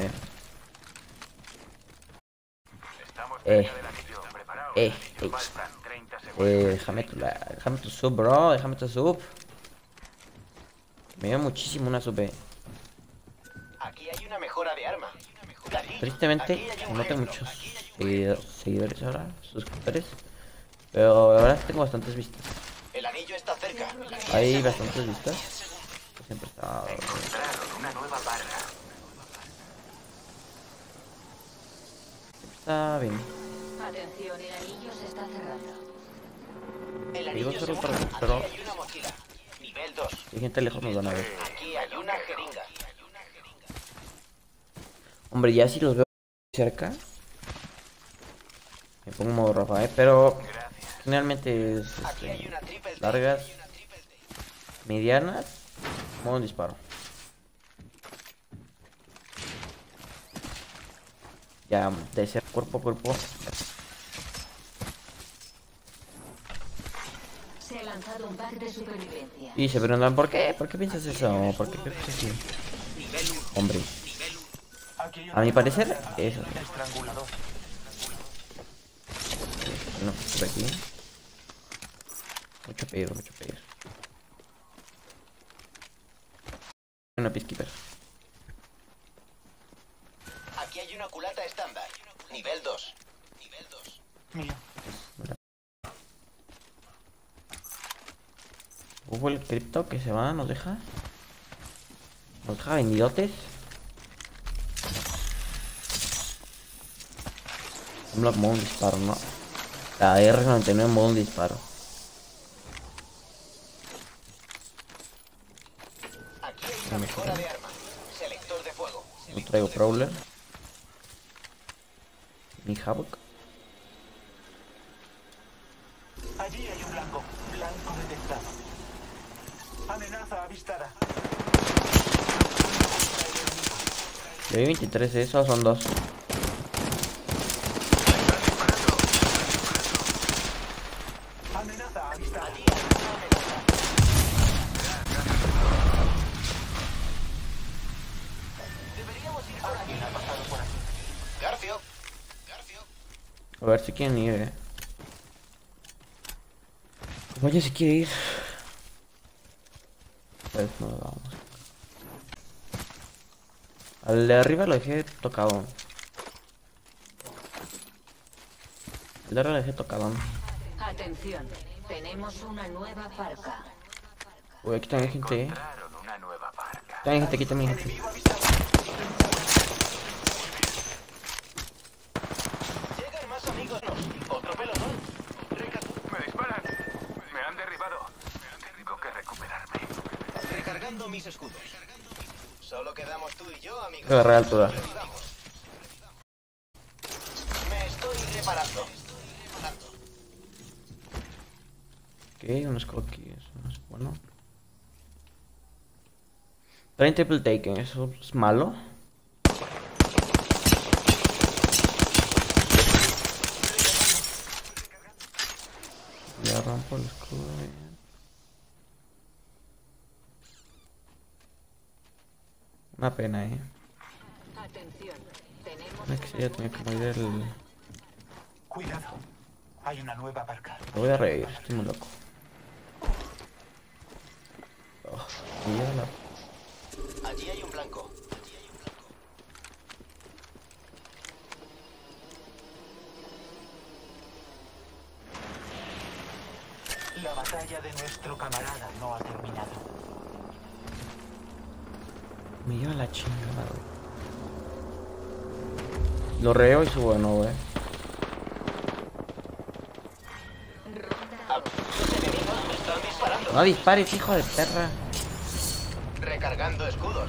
Speaker 6: Estamos cerca del anillo. Preparaos.
Speaker 1: eh.
Speaker 6: Faltan 30 segundos.
Speaker 1: Déjame tu sub, bro. Déjame tu sub. Me dio muchísimo una sub.
Speaker 8: Aquí hay una mejora de arma. Aquí
Speaker 1: Tristemente,
Speaker 8: hay un
Speaker 1: no tengo
Speaker 8: ejemplo.
Speaker 1: muchos seguidores ahora, suscriptores. Pero la verdad es que tengo bastantes vistas.
Speaker 8: El anillo está cerca. El anillo
Speaker 1: Hay
Speaker 8: está
Speaker 1: bastantes vistas. Siempre está.
Speaker 6: Encontraron una nueva barra.
Speaker 1: Siempre está bien.
Speaker 5: Atención, el anillo se está cerrando.
Speaker 8: El
Speaker 1: Digo
Speaker 8: anillo
Speaker 1: solo
Speaker 8: se
Speaker 1: para
Speaker 8: mueve.
Speaker 1: pero
Speaker 8: Aquí hay una mochila. Nivel 2.
Speaker 1: si hay gente lejos nos van a ver.
Speaker 8: Aquí hay una jeringa.
Speaker 1: Hombre, ya si los veo cerca me pongo modo Rafa, pero generalmente es
Speaker 8: Aquí hay una triple T.
Speaker 1: largas, medianas, modo disparo. Ya de ser cuerpo a cuerpo.
Speaker 5: Se ha lanzado un pack de supervivencia.
Speaker 1: Y se preguntan, ¿por qué? ¿Por qué piensas eso? ¿Por qué piensas así? Hombre,
Speaker 2: Aquí hay
Speaker 1: a mi parecer, eso.
Speaker 2: un estrangulador.
Speaker 1: No, por aquí. Mucho pedir, mucho pedir. Una peacekeeper.
Speaker 8: Aquí hay una culata estándar. Nivel 2. Nivel 2.
Speaker 2: Mío.
Speaker 1: Hubo el cripto que se va, nos deja vendidotes. Un modo un disparo, ¿no? La R99 modo un disparo.
Speaker 8: Aquí hay una mejora de arma. Selector de fuego.
Speaker 1: No traigo Prowler. Ni Havoc.
Speaker 2: Allí hay un blanco. Blanco detectado. Amenaza avistada.
Speaker 1: Le vi 23, esos son dos.
Speaker 2: Amenaza avistada. Alguien ha pasado por aquí.
Speaker 8: Garfio. Garfio.
Speaker 1: A ver si quieren ir, Vaya si quiere ir. Pues no vamos. Al de arriba lo dejé tocado. El de arriba lo dejé tocado.
Speaker 5: Atención, tenemos una nueva parca.
Speaker 1: Uy, aquí también hay gente,
Speaker 6: Encontraron una nueva barca.
Speaker 1: También hay gente, aquí también hay gente.
Speaker 8: Llegan más amigos. No. Otro pelotón.
Speaker 6: ¡Me disparan! ¡Me han derribado! Tengo que recuperarme.
Speaker 8: Recargando mis escudos. Solo quedamos tú y yo, amigos.
Speaker 1: Voy a agarrar altura.
Speaker 8: Vamos. Me estoy reparando.
Speaker 1: Ok, un scout aquí, eso no es bueno. Traen triple taken, eso es malo. Ya rompo el escudo. Una pena,
Speaker 5: Atención, tenemos
Speaker 1: Es que sí, ya tenía que morir el...
Speaker 2: Cuidado. Hay una nueva barca.
Speaker 1: Lo voy a reír, estoy muy loco. Oh, y ya la...
Speaker 8: Allí hay un blanco.
Speaker 2: La batalla de nuestro camarada no ha terminado.
Speaker 1: Me lleva la chingada, güey. Lo reo y subo de nuevo,
Speaker 8: Los enemigos me están disparando.
Speaker 1: No dispares, hijo de perra.
Speaker 8: Recargando escudos.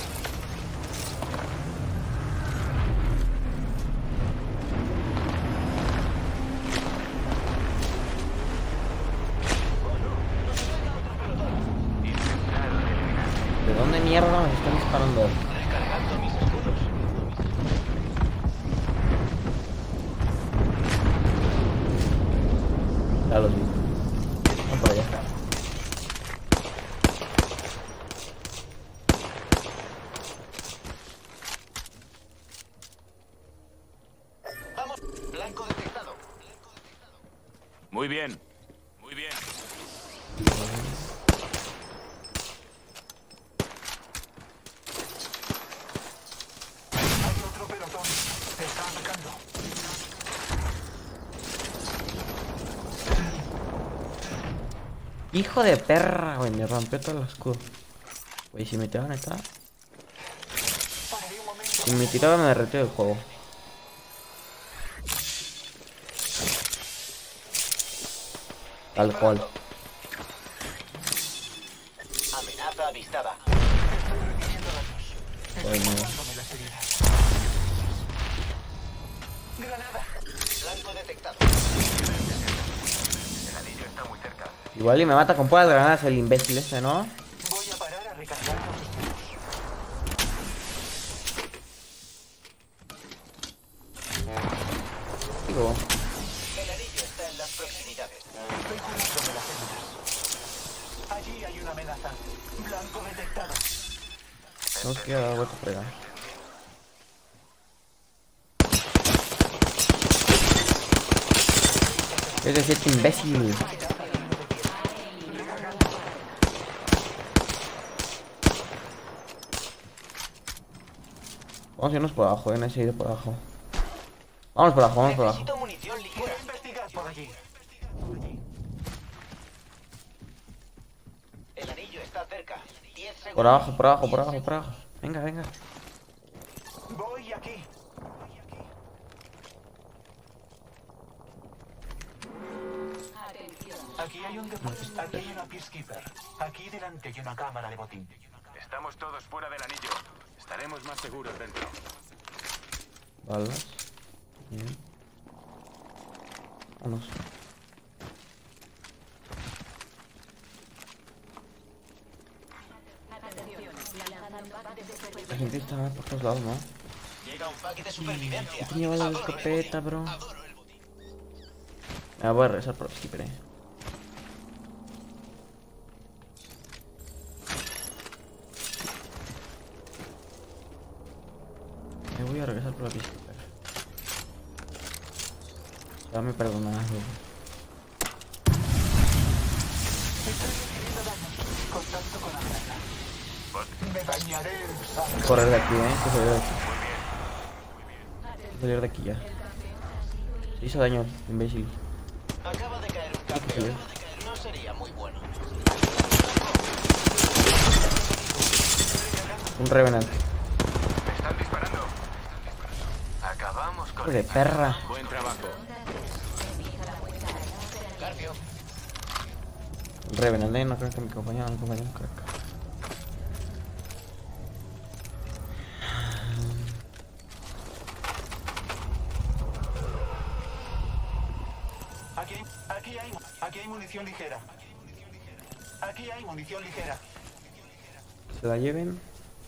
Speaker 1: ¿De dónde mierda nos están disparando?
Speaker 8: Recargando mis escudos.
Speaker 1: Ya los vi. Van por allá.
Speaker 8: Vamos. Blanco detectado.
Speaker 6: Muy bien. Muy bien.
Speaker 2: Hay otro pelotón. Te está atacando.
Speaker 1: Hijo de perra, güey. Me rompió todo el escudo. Güey, si me tiraban esta.
Speaker 2: Pararé un momento.
Speaker 1: Si me tiraban me retiro del juego. Tal cual.
Speaker 8: Amenaza avistada.
Speaker 1: Bueno,
Speaker 2: Dándome las heridas. Granada.
Speaker 8: Blanco detectado.
Speaker 6: El anillo está muy cerca.
Speaker 1: igual y me mata con puras granadas el imbécil ese, ¿no?
Speaker 2: Voy a parar a recargar los escudos.
Speaker 1: Digo,
Speaker 8: El anillo está en las proximidades.
Speaker 2: Estoy curándome las heridas. Allí hay una amenaza. Blanco detectado.
Speaker 1: tenemos que ir a dar vuelta por allá. Es decir, este imbécil. Vamos a irnos por abajo, nadie ir por abajo. Vamos por abajo, vamos por abajo.
Speaker 8: Necesito munición
Speaker 2: Voy
Speaker 8: ligera.
Speaker 2: a investigar por allí.
Speaker 8: El anillo está cerca. 10 segundos.
Speaker 1: Por abajo, por abajo, por abajo, por abajo. Venga, venga.
Speaker 2: Voy aquí.
Speaker 5: Atención.
Speaker 2: Aquí hay un depósito. Aquí hay una peacekeeper. Aquí delante hay una cámara de botín.
Speaker 6: Estamos todos fuera del anillo. Estaremos más seguros dentro.
Speaker 1: Balas. Bien. Vámonos. La gente está por todos lados, ¿no?
Speaker 8: Llega un pack de supervivencia.
Speaker 1: Tenía balas de escopeta, bro. Me voy a regresar por aquí, pero. Me voy a regresar por aquí. Dame perdonar, bro.
Speaker 2: Contacto con la amenaza. Me dañaré el sangre.
Speaker 1: Correr de aquí, que salir de aquí. Salir de aquí ya. Se hizo daño, imbécil.
Speaker 8: Acaba de caer un cambio. No sería muy bueno.
Speaker 1: Un Revenant.
Speaker 6: Me están disparando. Acabamos
Speaker 1: Hijo
Speaker 6: con
Speaker 1: de
Speaker 6: él.
Speaker 1: perra.
Speaker 6: Buen trabajo.
Speaker 8: Garfio.
Speaker 1: Un Revenant, no creo que mi compañero crack.
Speaker 2: Aquí hay munición ligera. Aquí hay munición ligera.
Speaker 1: Se la lleven.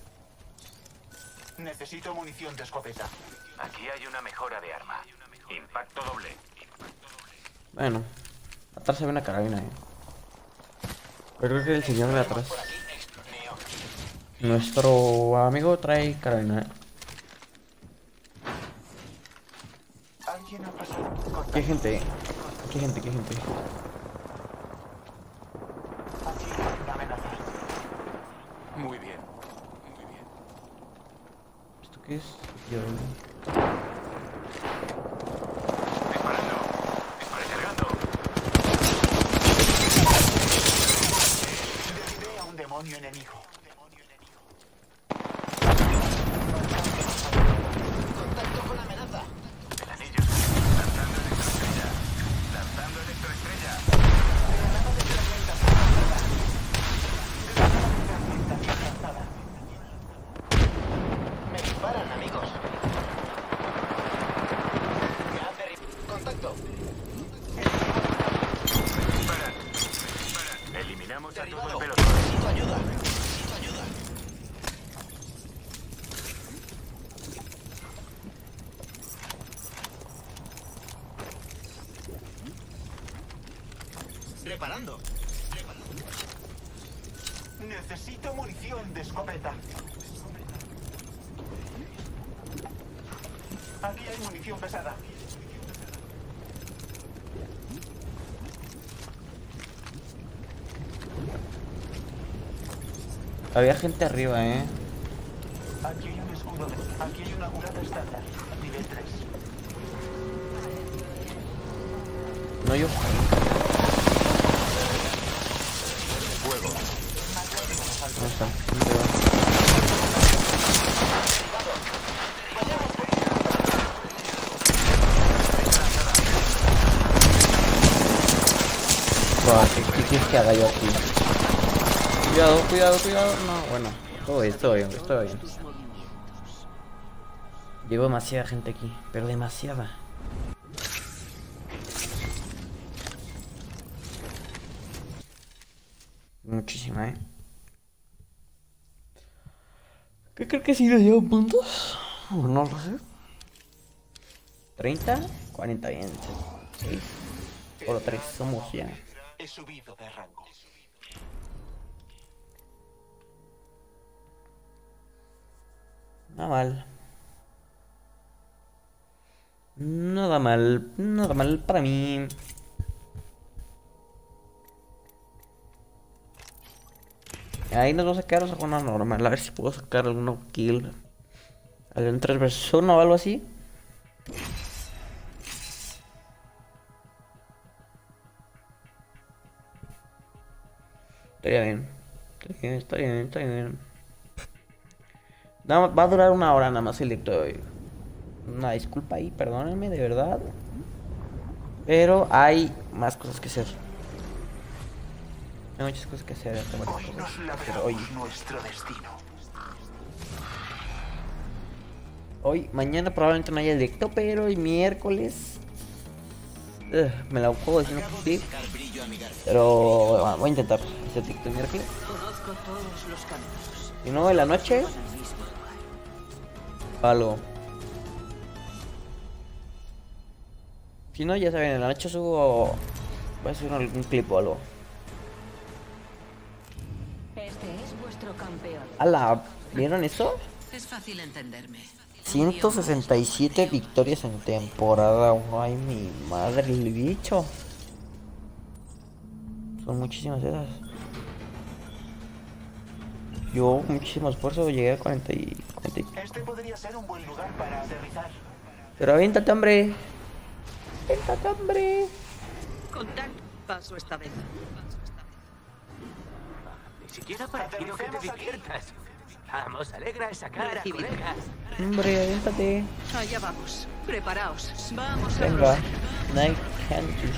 Speaker 2: Necesito munición de escopeta.
Speaker 6: Aquí hay una mejora de arma. Impacto doble.
Speaker 1: Bueno, atrás se ve una carabina, Pero creo que el señor de atrás.
Speaker 8: Por aquí. Neo.
Speaker 1: Nuestro amigo trae carabina,
Speaker 2: Alguien ha pasado.
Speaker 1: ¿Qué gente? ¿Qué gente?
Speaker 2: Aquí hay una amenaza.
Speaker 6: Muy bien. Muy bien.
Speaker 1: ¿Esto qué es? Yo...
Speaker 6: Disparando. Dispare cargando.
Speaker 3: Reparando.
Speaker 2: Necesito munición de escopeta. Aquí hay munición pesada.
Speaker 1: Había gente arriba,
Speaker 2: Aquí hay un escudo. Aquí hay una culata estándar. Nivel 3.
Speaker 1: No, yo. ¿Dónde está? ¿Dónde va? Buah, ¿qué quieres que haga yo aquí? Cuidado, cuidado, cuidado. No, bueno, todo bien, todo bien, todo bien. Llegó demasiada gente aquí, pero demasiada. Muchísima, ¿Qué creo que si le llevo puntos? No lo sé. 30, 40 bien. 6 por 3 somos ya.
Speaker 2: He subido de rango.
Speaker 1: Nada mal. Nada mal para mí. Ahí nos vamos a quedar con una normal. A ver si puedo sacar alguna kill. Algún 3 vs 1 o algo así. Estaría bien. Está bien. Nada más, va a durar una hora nada más el directo de hoy. Una disculpa ahí, perdónenme de verdad. Pero hay más cosas que hacer. Hay muchas cosas que hacer.
Speaker 2: Hoy nos labramos nuestro destino.
Speaker 1: Hoy, mañana probablemente no haya directo, pero el miércoles me la puedo decir un poquito. Pero bueno, voy a intentar hacer directo el miércoles.
Speaker 4: Conozco todos los caminos.
Speaker 1: Y no, en la noche algo. Si no, ya saben, en la noche subo. Voy a subir algún clip o algo.
Speaker 5: Este es vuestro campeón.
Speaker 1: ¡Hala! ¿Vieron eso?
Speaker 4: Es fácil entenderme.
Speaker 1: 167 victorias en temporada 1. Ay, mi madre, el bicho. Son muchísimas esas. Yo, con muchísimo esfuerzo, llegué a 40 y...
Speaker 2: Este podría ser un buen lugar para aterrizar.
Speaker 1: Pero aviéntate, hombre. Aviéntate, hombre.
Speaker 4: Contacto. Paso esta vez.
Speaker 6: Ni siquiera para que no te diviertas. Vamos, alegra esa cara,
Speaker 4: Recibido.
Speaker 6: colegas.
Speaker 1: Hombre, aviéntate.
Speaker 4: Allá vamos. Preparaos. Vamos a
Speaker 1: Venga.
Speaker 4: proceder.
Speaker 1: Night Cantus.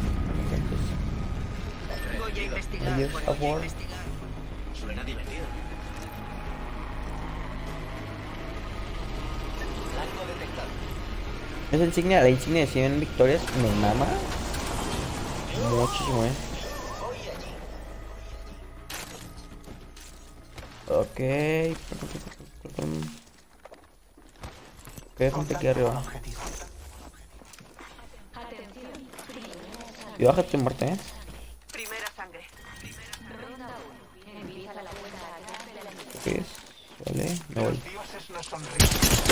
Speaker 4: Voy a investigar.
Speaker 1: Adiós,
Speaker 4: Voy a
Speaker 1: favor.
Speaker 4: investigar.
Speaker 3: Suena divertido.
Speaker 8: Blanco detectado.
Speaker 1: Esa insignia, la insignia de 100 victorias me mama muchísimo, Ok. ¿Qué gente aquí arriba? Y bájate muerte,
Speaker 4: Primera sangre.
Speaker 1: ¿Qué es? Vale, me voy.
Speaker 2: Dioses nos sonríen.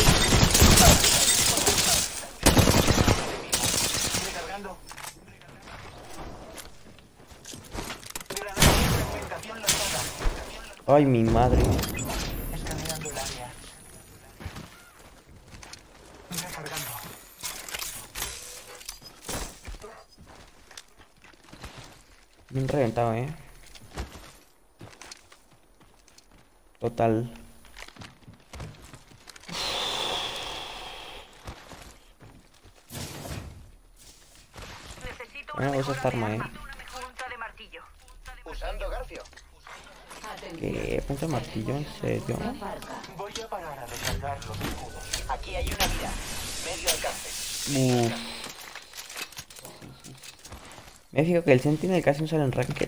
Speaker 2: Recargando. Granada de fragmentación lanzada.
Speaker 1: Ay, mi madre.
Speaker 2: Escaneando el área. Recargando.
Speaker 1: Bien reventado, Total.
Speaker 4: Necesito
Speaker 1: Bueno, usa esta arma,
Speaker 4: punta de martillo.
Speaker 8: Usando Garfio.
Speaker 1: ¿Qué? ¿Punto de martillo? ¿En serio?
Speaker 2: Voy a parar a recargar los escudos.
Speaker 8: Aquí hay una mira. Medio alcance.
Speaker 1: Uf. Me fijo que el Sentinel casi no sale en Ranked,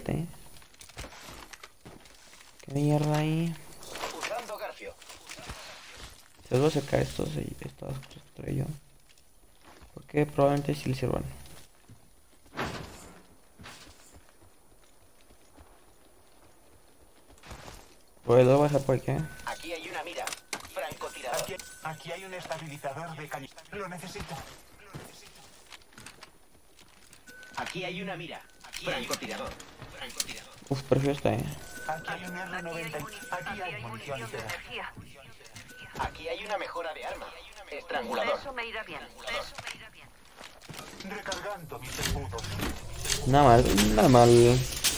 Speaker 1: ¿Qué mierda ahí?
Speaker 8: Usando Garfio.
Speaker 1: Se los voy a sacar estos traigo yo. Porque probablemente sí le sirvan. Pues lo voy a dejar por aquí.
Speaker 8: Aquí hay una mira. Francotirador.
Speaker 2: Aquí hay un estabilizador de cañón. Lo necesito.
Speaker 8: Aquí hay una mira. Francotirador.
Speaker 1: Uf, prefiero esta,
Speaker 2: Aquí hay un R90. Aquí hay munición
Speaker 4: de
Speaker 2: ligera.
Speaker 4: energía.
Speaker 8: Aquí hay una mejora de arma. Estrangulador.
Speaker 4: Eso me irá bien.
Speaker 2: Recargando mis escudos.
Speaker 1: Nada mal, nada mal.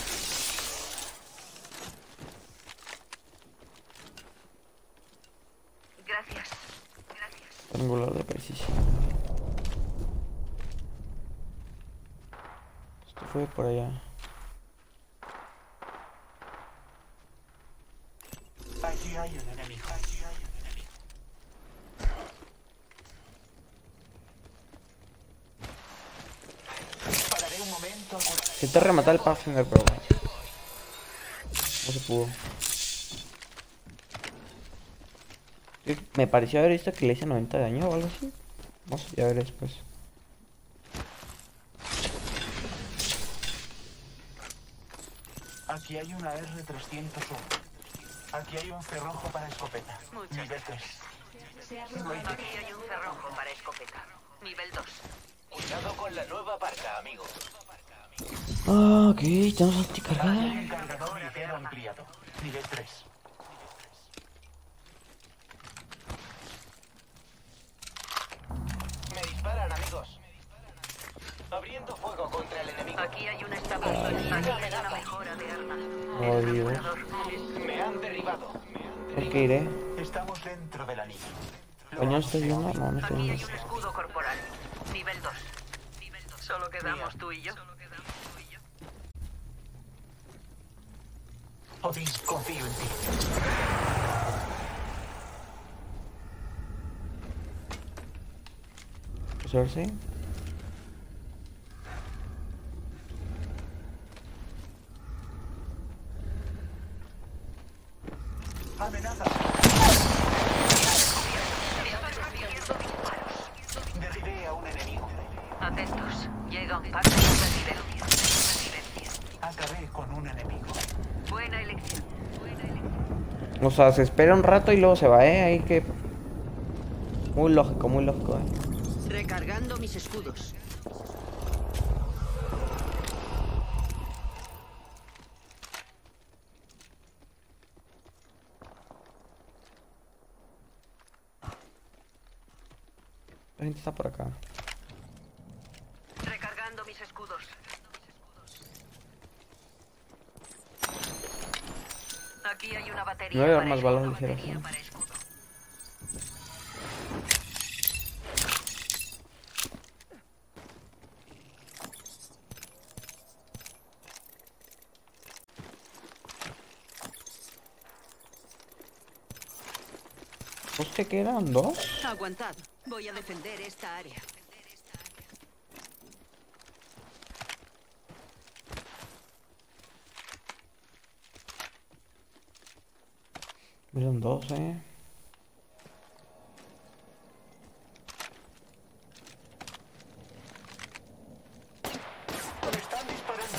Speaker 4: Gracias.
Speaker 1: Triangular de precisión. Esto fue por allá.
Speaker 2: Aquí hay un enemigo. Pararé un momento.
Speaker 1: Intenté rematar el Pathfinder, pero no se pudo. Me pareció haber visto que le hice 90 de daño o algo así. Vamos a ver después.
Speaker 2: Aquí hay una R301. Aquí hay un cerrojo para escopeta. Nivel 3.
Speaker 4: Aquí hay un cerrojo para escopeta. Nivel 2.
Speaker 8: Cuidado con la nueva parca, amigo.
Speaker 1: Ah, ok, tenemos
Speaker 2: Aquí
Speaker 1: anticargada.
Speaker 2: hay un cargador ligero ampliado. Nivel 3.
Speaker 8: Me disparan, amigos. Abriendo fuego contra el enemigo.
Speaker 4: Aquí hay un estabilizador. Aquí hay una mejora de arma.
Speaker 1: Oh, Dios.
Speaker 8: Me han derribado.
Speaker 1: ¿Por qué iré?
Speaker 2: Estamos dentro del anillo.
Speaker 1: ¿Coño estoy viendo? No, no estoy
Speaker 4: Aquí
Speaker 1: viendo.
Speaker 4: hay un escudo corporal. Nivel 2. Solo quedamos tú y yo.
Speaker 2: Odín, confío en ti.
Speaker 1: Cersei.
Speaker 2: Amenaza. Derribé a un enemigo.
Speaker 4: Atentos. Llega un par de supervivencia.
Speaker 2: Acabé con un enemigo.
Speaker 4: Buena elección.
Speaker 1: O sea, se espera un rato y luego se va, ahí que... Muy lógico,
Speaker 4: Recargando mis escudos.
Speaker 1: La gente está por acá.
Speaker 4: Recargando mis escudos. Aquí hay una batería.
Speaker 1: 9
Speaker 4: para
Speaker 1: armas,
Speaker 4: escudo,
Speaker 1: balas ligeras.
Speaker 4: batería para escudo.
Speaker 1: ¿Usted qué eran? ¿2?
Speaker 4: Aguantad. Voy a defender esta área.
Speaker 1: Eran 2,
Speaker 2: Me están disparando.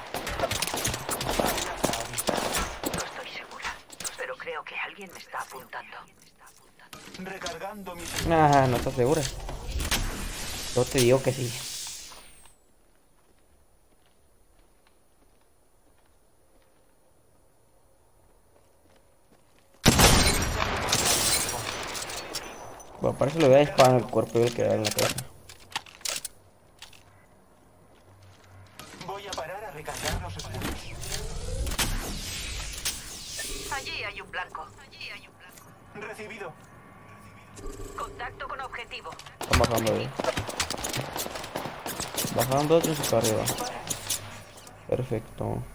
Speaker 4: No estoy segura, pero creo que alguien me está apuntando.
Speaker 2: Recargando mis
Speaker 1: Nah, no estás segura. Yo te digo que sí. Bueno, para eso le voy a disparar en el cuerpo y el que da en la cabeza.
Speaker 2: Voy a parar a recargar los escudos.
Speaker 4: Allí hay un blanco.
Speaker 2: Recibido.
Speaker 4: Contacto con objetivo.
Speaker 1: Están bajando ahí. Bajaron 2 y para arriba. Perfecto.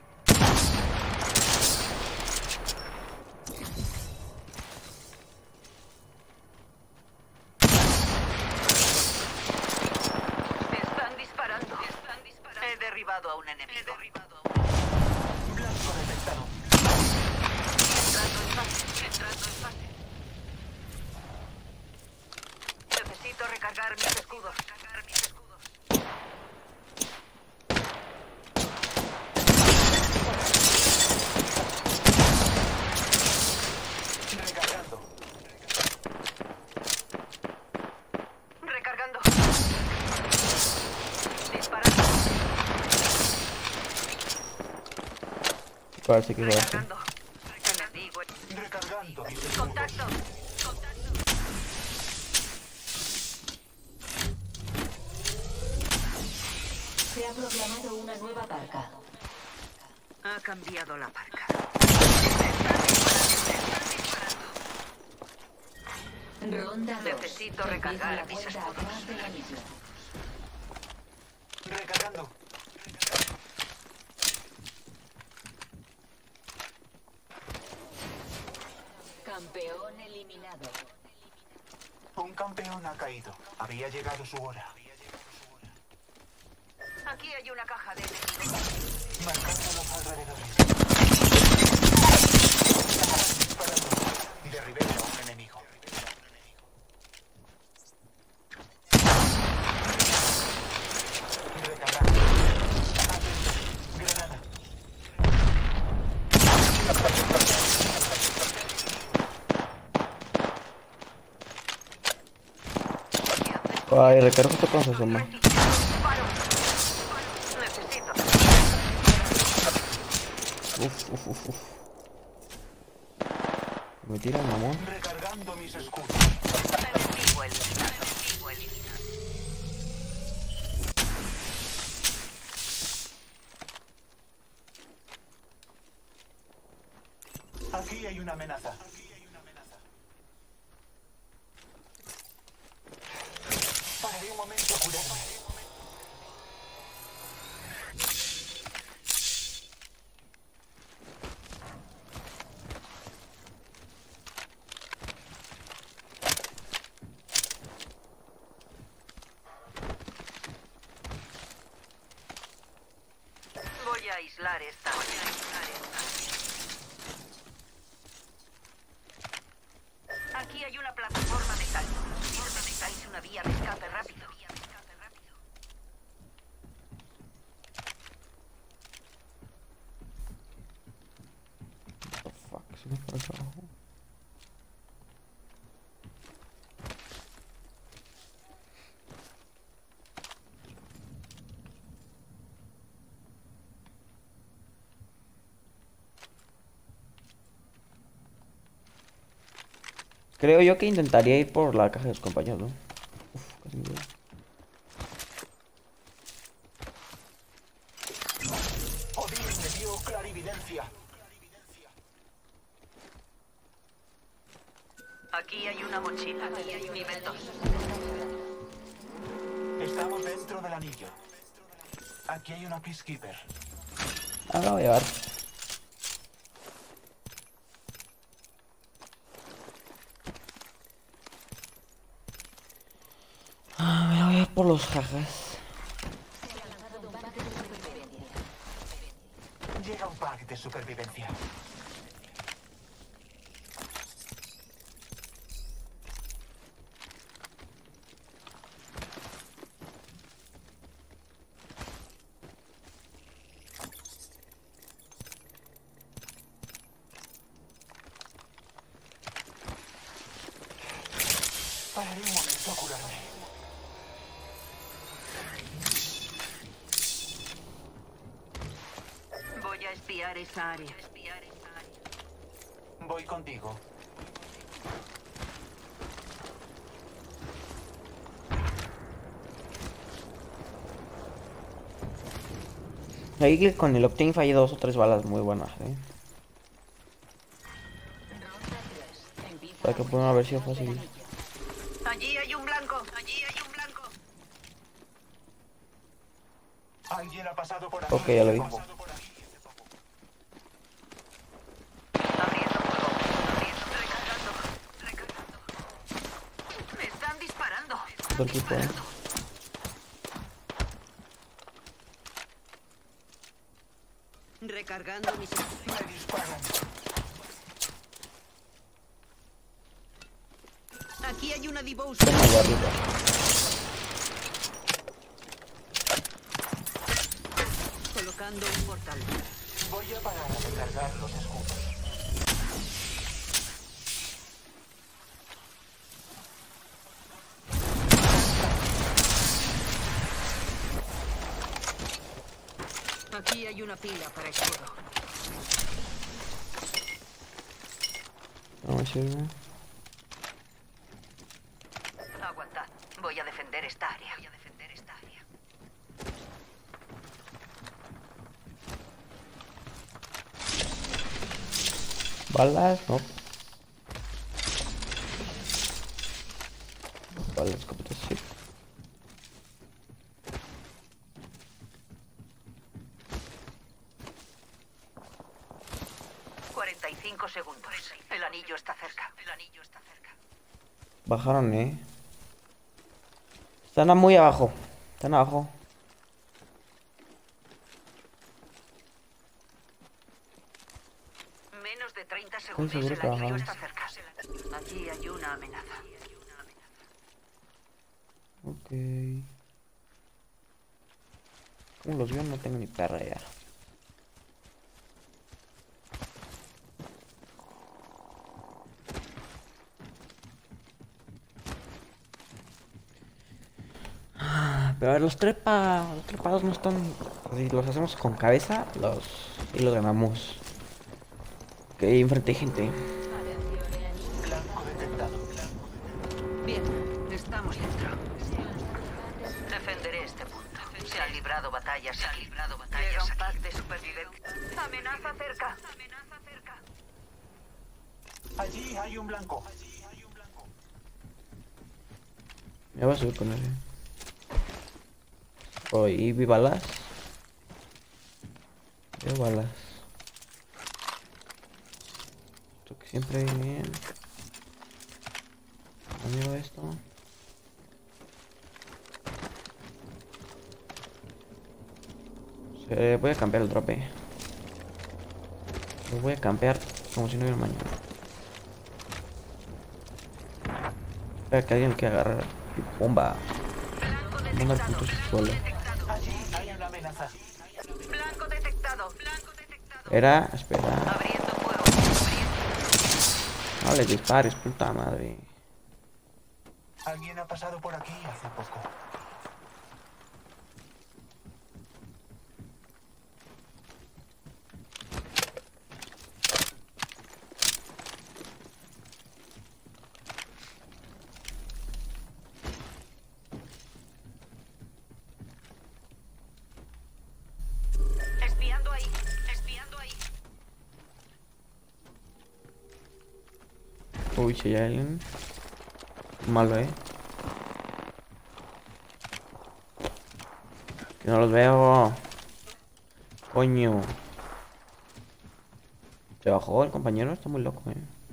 Speaker 4: Me están disparando. He derribado a un enemigo.
Speaker 2: Blanco detectado.
Speaker 4: Entrando en fase. Necesito recargar mis escudos.
Speaker 1: parece que fue así.
Speaker 4: Recargando. Enemigo.
Speaker 2: Recargando mis escudos.
Speaker 4: Contacto.
Speaker 5: Se ha proclamado una nueva marca.
Speaker 4: Ha cambiado la marca.
Speaker 5: Ronda 2.
Speaker 4: Necesito recargar
Speaker 5: la
Speaker 4: mis
Speaker 5: cuenta
Speaker 4: escudos.
Speaker 5: atrás del anillo.
Speaker 2: Recargando.
Speaker 5: Campeón eliminado.
Speaker 2: Un campeón ha caído. Había llegado su hora.
Speaker 4: Aquí hay una caja de enemigos.
Speaker 2: Marcando los alrededores. Disparando. Derribé a un enemigo. Recargando. Granada.
Speaker 1: Ay, recargo esto con su suma.
Speaker 4: Necesito.
Speaker 1: Uf. Me tira el mamón.
Speaker 2: Recargando mis escudos.
Speaker 4: Enemigo eliminado. Enemigo eliminado.
Speaker 2: Aquí hay una amenaza. Pararé un momento a curarme.
Speaker 4: Voy a aislar esta. Aquí hay una plataforma de cal. Necesitáis una vía de escape rápido.
Speaker 1: What the fuck, se me fue el abajo. Creo yo que intentaría ir por la caja de los compañeros, ¿no? Uf, casi me voy.
Speaker 2: Odín me dio clarividencia.
Speaker 4: Aquí hay una mochila. Nivel 2.
Speaker 2: Estamos dentro del anillo. Aquí hay una Peacekeeper.
Speaker 1: Ah, la voy a llevar. Ah, me voy a ir por los jajas.
Speaker 2: Llega un pack de supervivencia. Pararé un momento a curarme.
Speaker 4: Voy a espiar esa área.
Speaker 2: Voy contigo.
Speaker 1: Ahí que con el Optin fallé 2 o 3 balas muy buenas, Para que puedan haber sido fácil.
Speaker 4: Allí hay un blanco. Allí hay un blanco.
Speaker 2: Alguien ha pasado por aquí.
Speaker 1: Ok, ya lo vi.
Speaker 4: Abriendo fuego. Abriendo. Recargando. Me están disparando.
Speaker 1: Todo el equipo,
Speaker 4: Recargando mis escudos.
Speaker 2: Me disparan.
Speaker 4: Aquí hay una debose.
Speaker 1: Allá arriba.
Speaker 4: Colocando un portal.
Speaker 2: Voy a parar a recargar los escudos.
Speaker 4: Aquí hay una pila para escudo.
Speaker 1: No me sirve.
Speaker 4: Aguantad. Voy a defender esta área.
Speaker 1: Balas, no. Balas, escopetas, sí.
Speaker 4: Segundos. El anillo está cerca.
Speaker 1: Bajaron, Están muy abajo. Están abajo.
Speaker 4: Menos de 30 segundos.
Speaker 1: seguro
Speaker 4: El
Speaker 1: que
Speaker 4: anillo
Speaker 1: bajaron.
Speaker 4: está cerca. Allí hay una amenaza.
Speaker 1: Ok. ¿Cómo los veo? No tengo ni perra idea. Pero a ver, los trepados no están. Si los hacemos con cabeza, y los ganamos. Ok, enfrente hay gente.
Speaker 2: Blanco detectado.
Speaker 4: Bien, estamos dentro. Defenderé este punto. Se han librado batallas. Llega un pack de supervivencia. Amenaza cerca.
Speaker 2: Allí hay un blanco.
Speaker 1: Me voy a subir con él. Oh, y vi balas. Veo balas. Esto que siempre hay bien. Amigo esto. Voy a cambiar el drope. Lo voy a cambiar como si no hubiera mañana. Espera que alguien lo quiera agarrar. Y bomba. Bomba al punto del suelo.
Speaker 2: Allí hay una amenaza.
Speaker 4: Blanco detectado.
Speaker 1: Era, espera.
Speaker 4: Abriendo fuego.
Speaker 1: No le dispares, puta madre.
Speaker 2: Alguien ha pasado por aquí hace poco.
Speaker 4: Espiando ahí.
Speaker 1: Uy, si hay alguien. Malo, Que no los veo. Coño. Se bajó el compañero, está muy loco,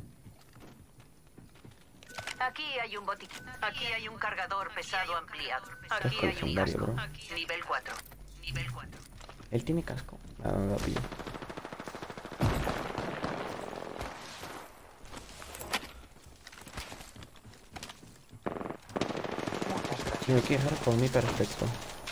Speaker 4: Aquí hay un botiquín. Aquí hay un cargador pesado ampliado. Aquí
Speaker 1: Casco
Speaker 4: hay un
Speaker 1: legendario,
Speaker 4: casco.
Speaker 1: bro.
Speaker 4: Nivel 4.
Speaker 1: Él tiene casco. Ah, no lo pillo. Si me quiere dejar por mí, perfecto.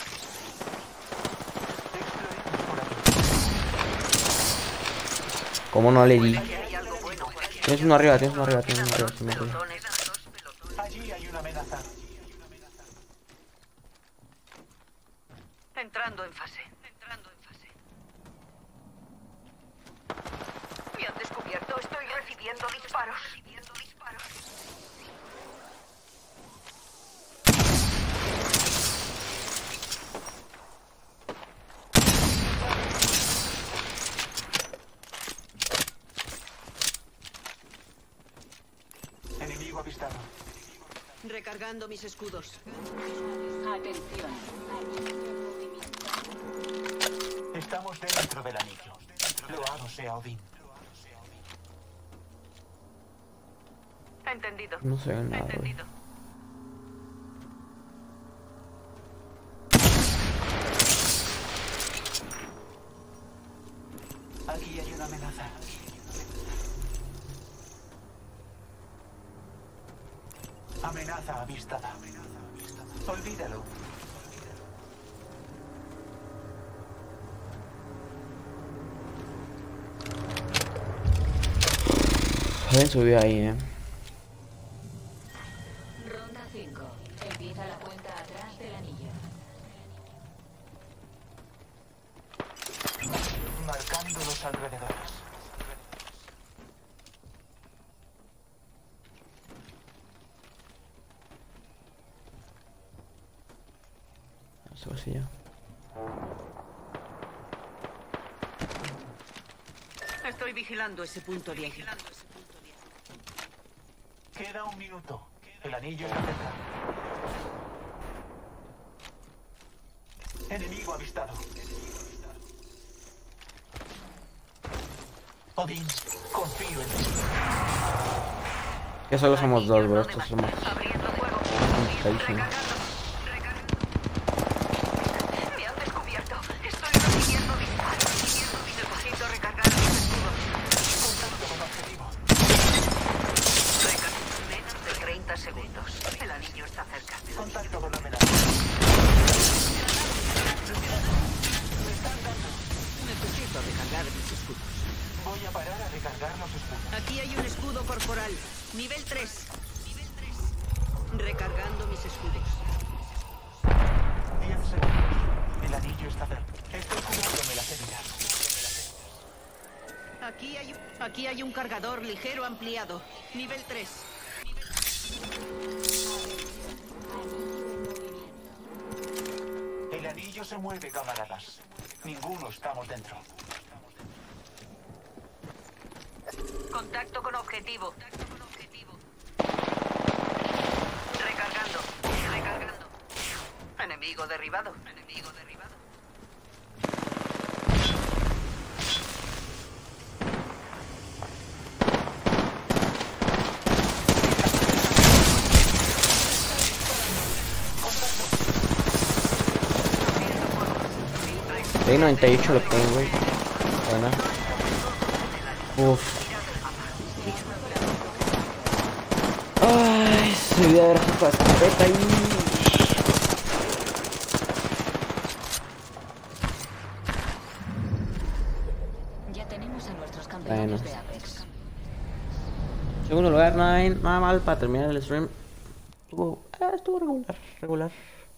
Speaker 1: ¿Cómo no le di?
Speaker 4: Aquí hay algo bueno.
Speaker 1: Tienes uno arriba, tienes uno arriba.
Speaker 4: Pelotones.
Speaker 2: Allí hay una amenaza.
Speaker 4: Entrando en fase. Me han descubierto. Estoy recibiendo disparos.
Speaker 2: Enemigo avistado.
Speaker 9: Recargando mis escudos.
Speaker 5: Atención.
Speaker 2: Estamos dentro del anillo. Loado sea Odín.
Speaker 4: Entendido.
Speaker 1: No se ve nada, güey.
Speaker 2: Aquí hay una amenaza. Amenaza avistada. Olvídalo.
Speaker 1: Alguien subió ahí,
Speaker 5: Ronda 5. Empieza la cuenta atrás del anillo.
Speaker 2: Marcando los alrededores.
Speaker 1: Esto así ya.
Speaker 9: Estoy vigilando ese punto viejo.
Speaker 2: Queda un minuto. El anillo está cerca. Enemigo avistado. Odín, confío en ti.
Speaker 1: Ya solo somos dos, bro. Estos somos.
Speaker 4: Abriendo fuego.
Speaker 1: Complicadísimo.
Speaker 4: Me han descubierto. Estoy recibiendo disparos. Necesito recargar mis escudos.
Speaker 2: Contacto con objetivo.
Speaker 4: Menos de 30 segundos. El anillo está cerca.
Speaker 2: Contacto con amenaza.
Speaker 9: Necesito recargar mis escudos.
Speaker 2: Voy a parar a recargar los escudos.
Speaker 9: Aquí hay un escudo corporal. Nivel 3. Recargando mis escudos.
Speaker 2: 10 segundos. El anillo está cerca. Estoy cubriéndome las heridas.
Speaker 9: Aquí hay un cargador ligero ampliado. Nivel 3.
Speaker 2: El anillo se mueve, camaradas. Ninguno estamos dentro.
Speaker 4: Contacto con objetivo. Recargando. Recargando. Enemigo derribado. Enemigo derribado.
Speaker 1: Sí, 98 lo tengo, güey. Buena. Uf. Ay, se olvidó de ver esa escopeta ahí.
Speaker 5: Ya tenemos a nuestros campeones
Speaker 1: Bueno.
Speaker 5: de Apex.
Speaker 1: Segundo lugar, Nine. Nada mal para terminar el stream. Estuvo regular.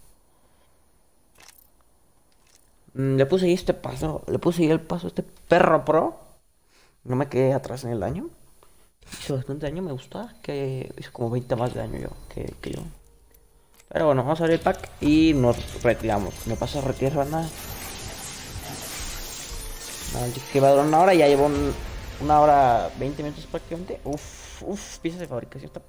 Speaker 1: Le puse ahí este paso. Le puse ahí el paso a este perro pro. No me quedé atrás en el daño. Hizo bastante daño, me gusta. Que hizo como 20 más de daño que yo. Pero bueno, vamos a abrir el pack y nos retiramos. Me paso a retirar nada. Que va a durar una hora. Ya llevo una hora 20 minutos prácticamente. Uf, piezas de fabricación. Está...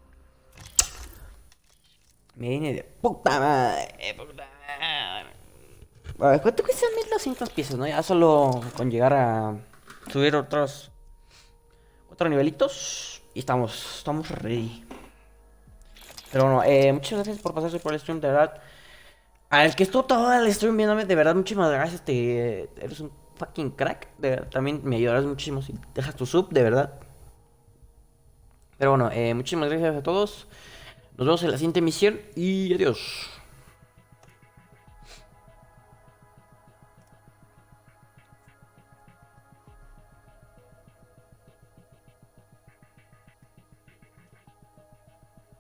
Speaker 1: Me viene de puta madre. A ver, ¿cuánto cuestan 1200 piezas, no? Ya solo con llegar a subir otros 4 nivelitos y estamos ready. Pero bueno, muchas gracias por pasarse por el stream, de verdad. Al que estuvo todo el stream viéndome, de verdad, muchísimas gracias. Eres un fucking crack. De verdad, también me ayudarás muchísimo si dejas tu sub, de verdad. Pero bueno, muchísimas gracias a todos. Nos vemos en la siguiente emisión y adiós.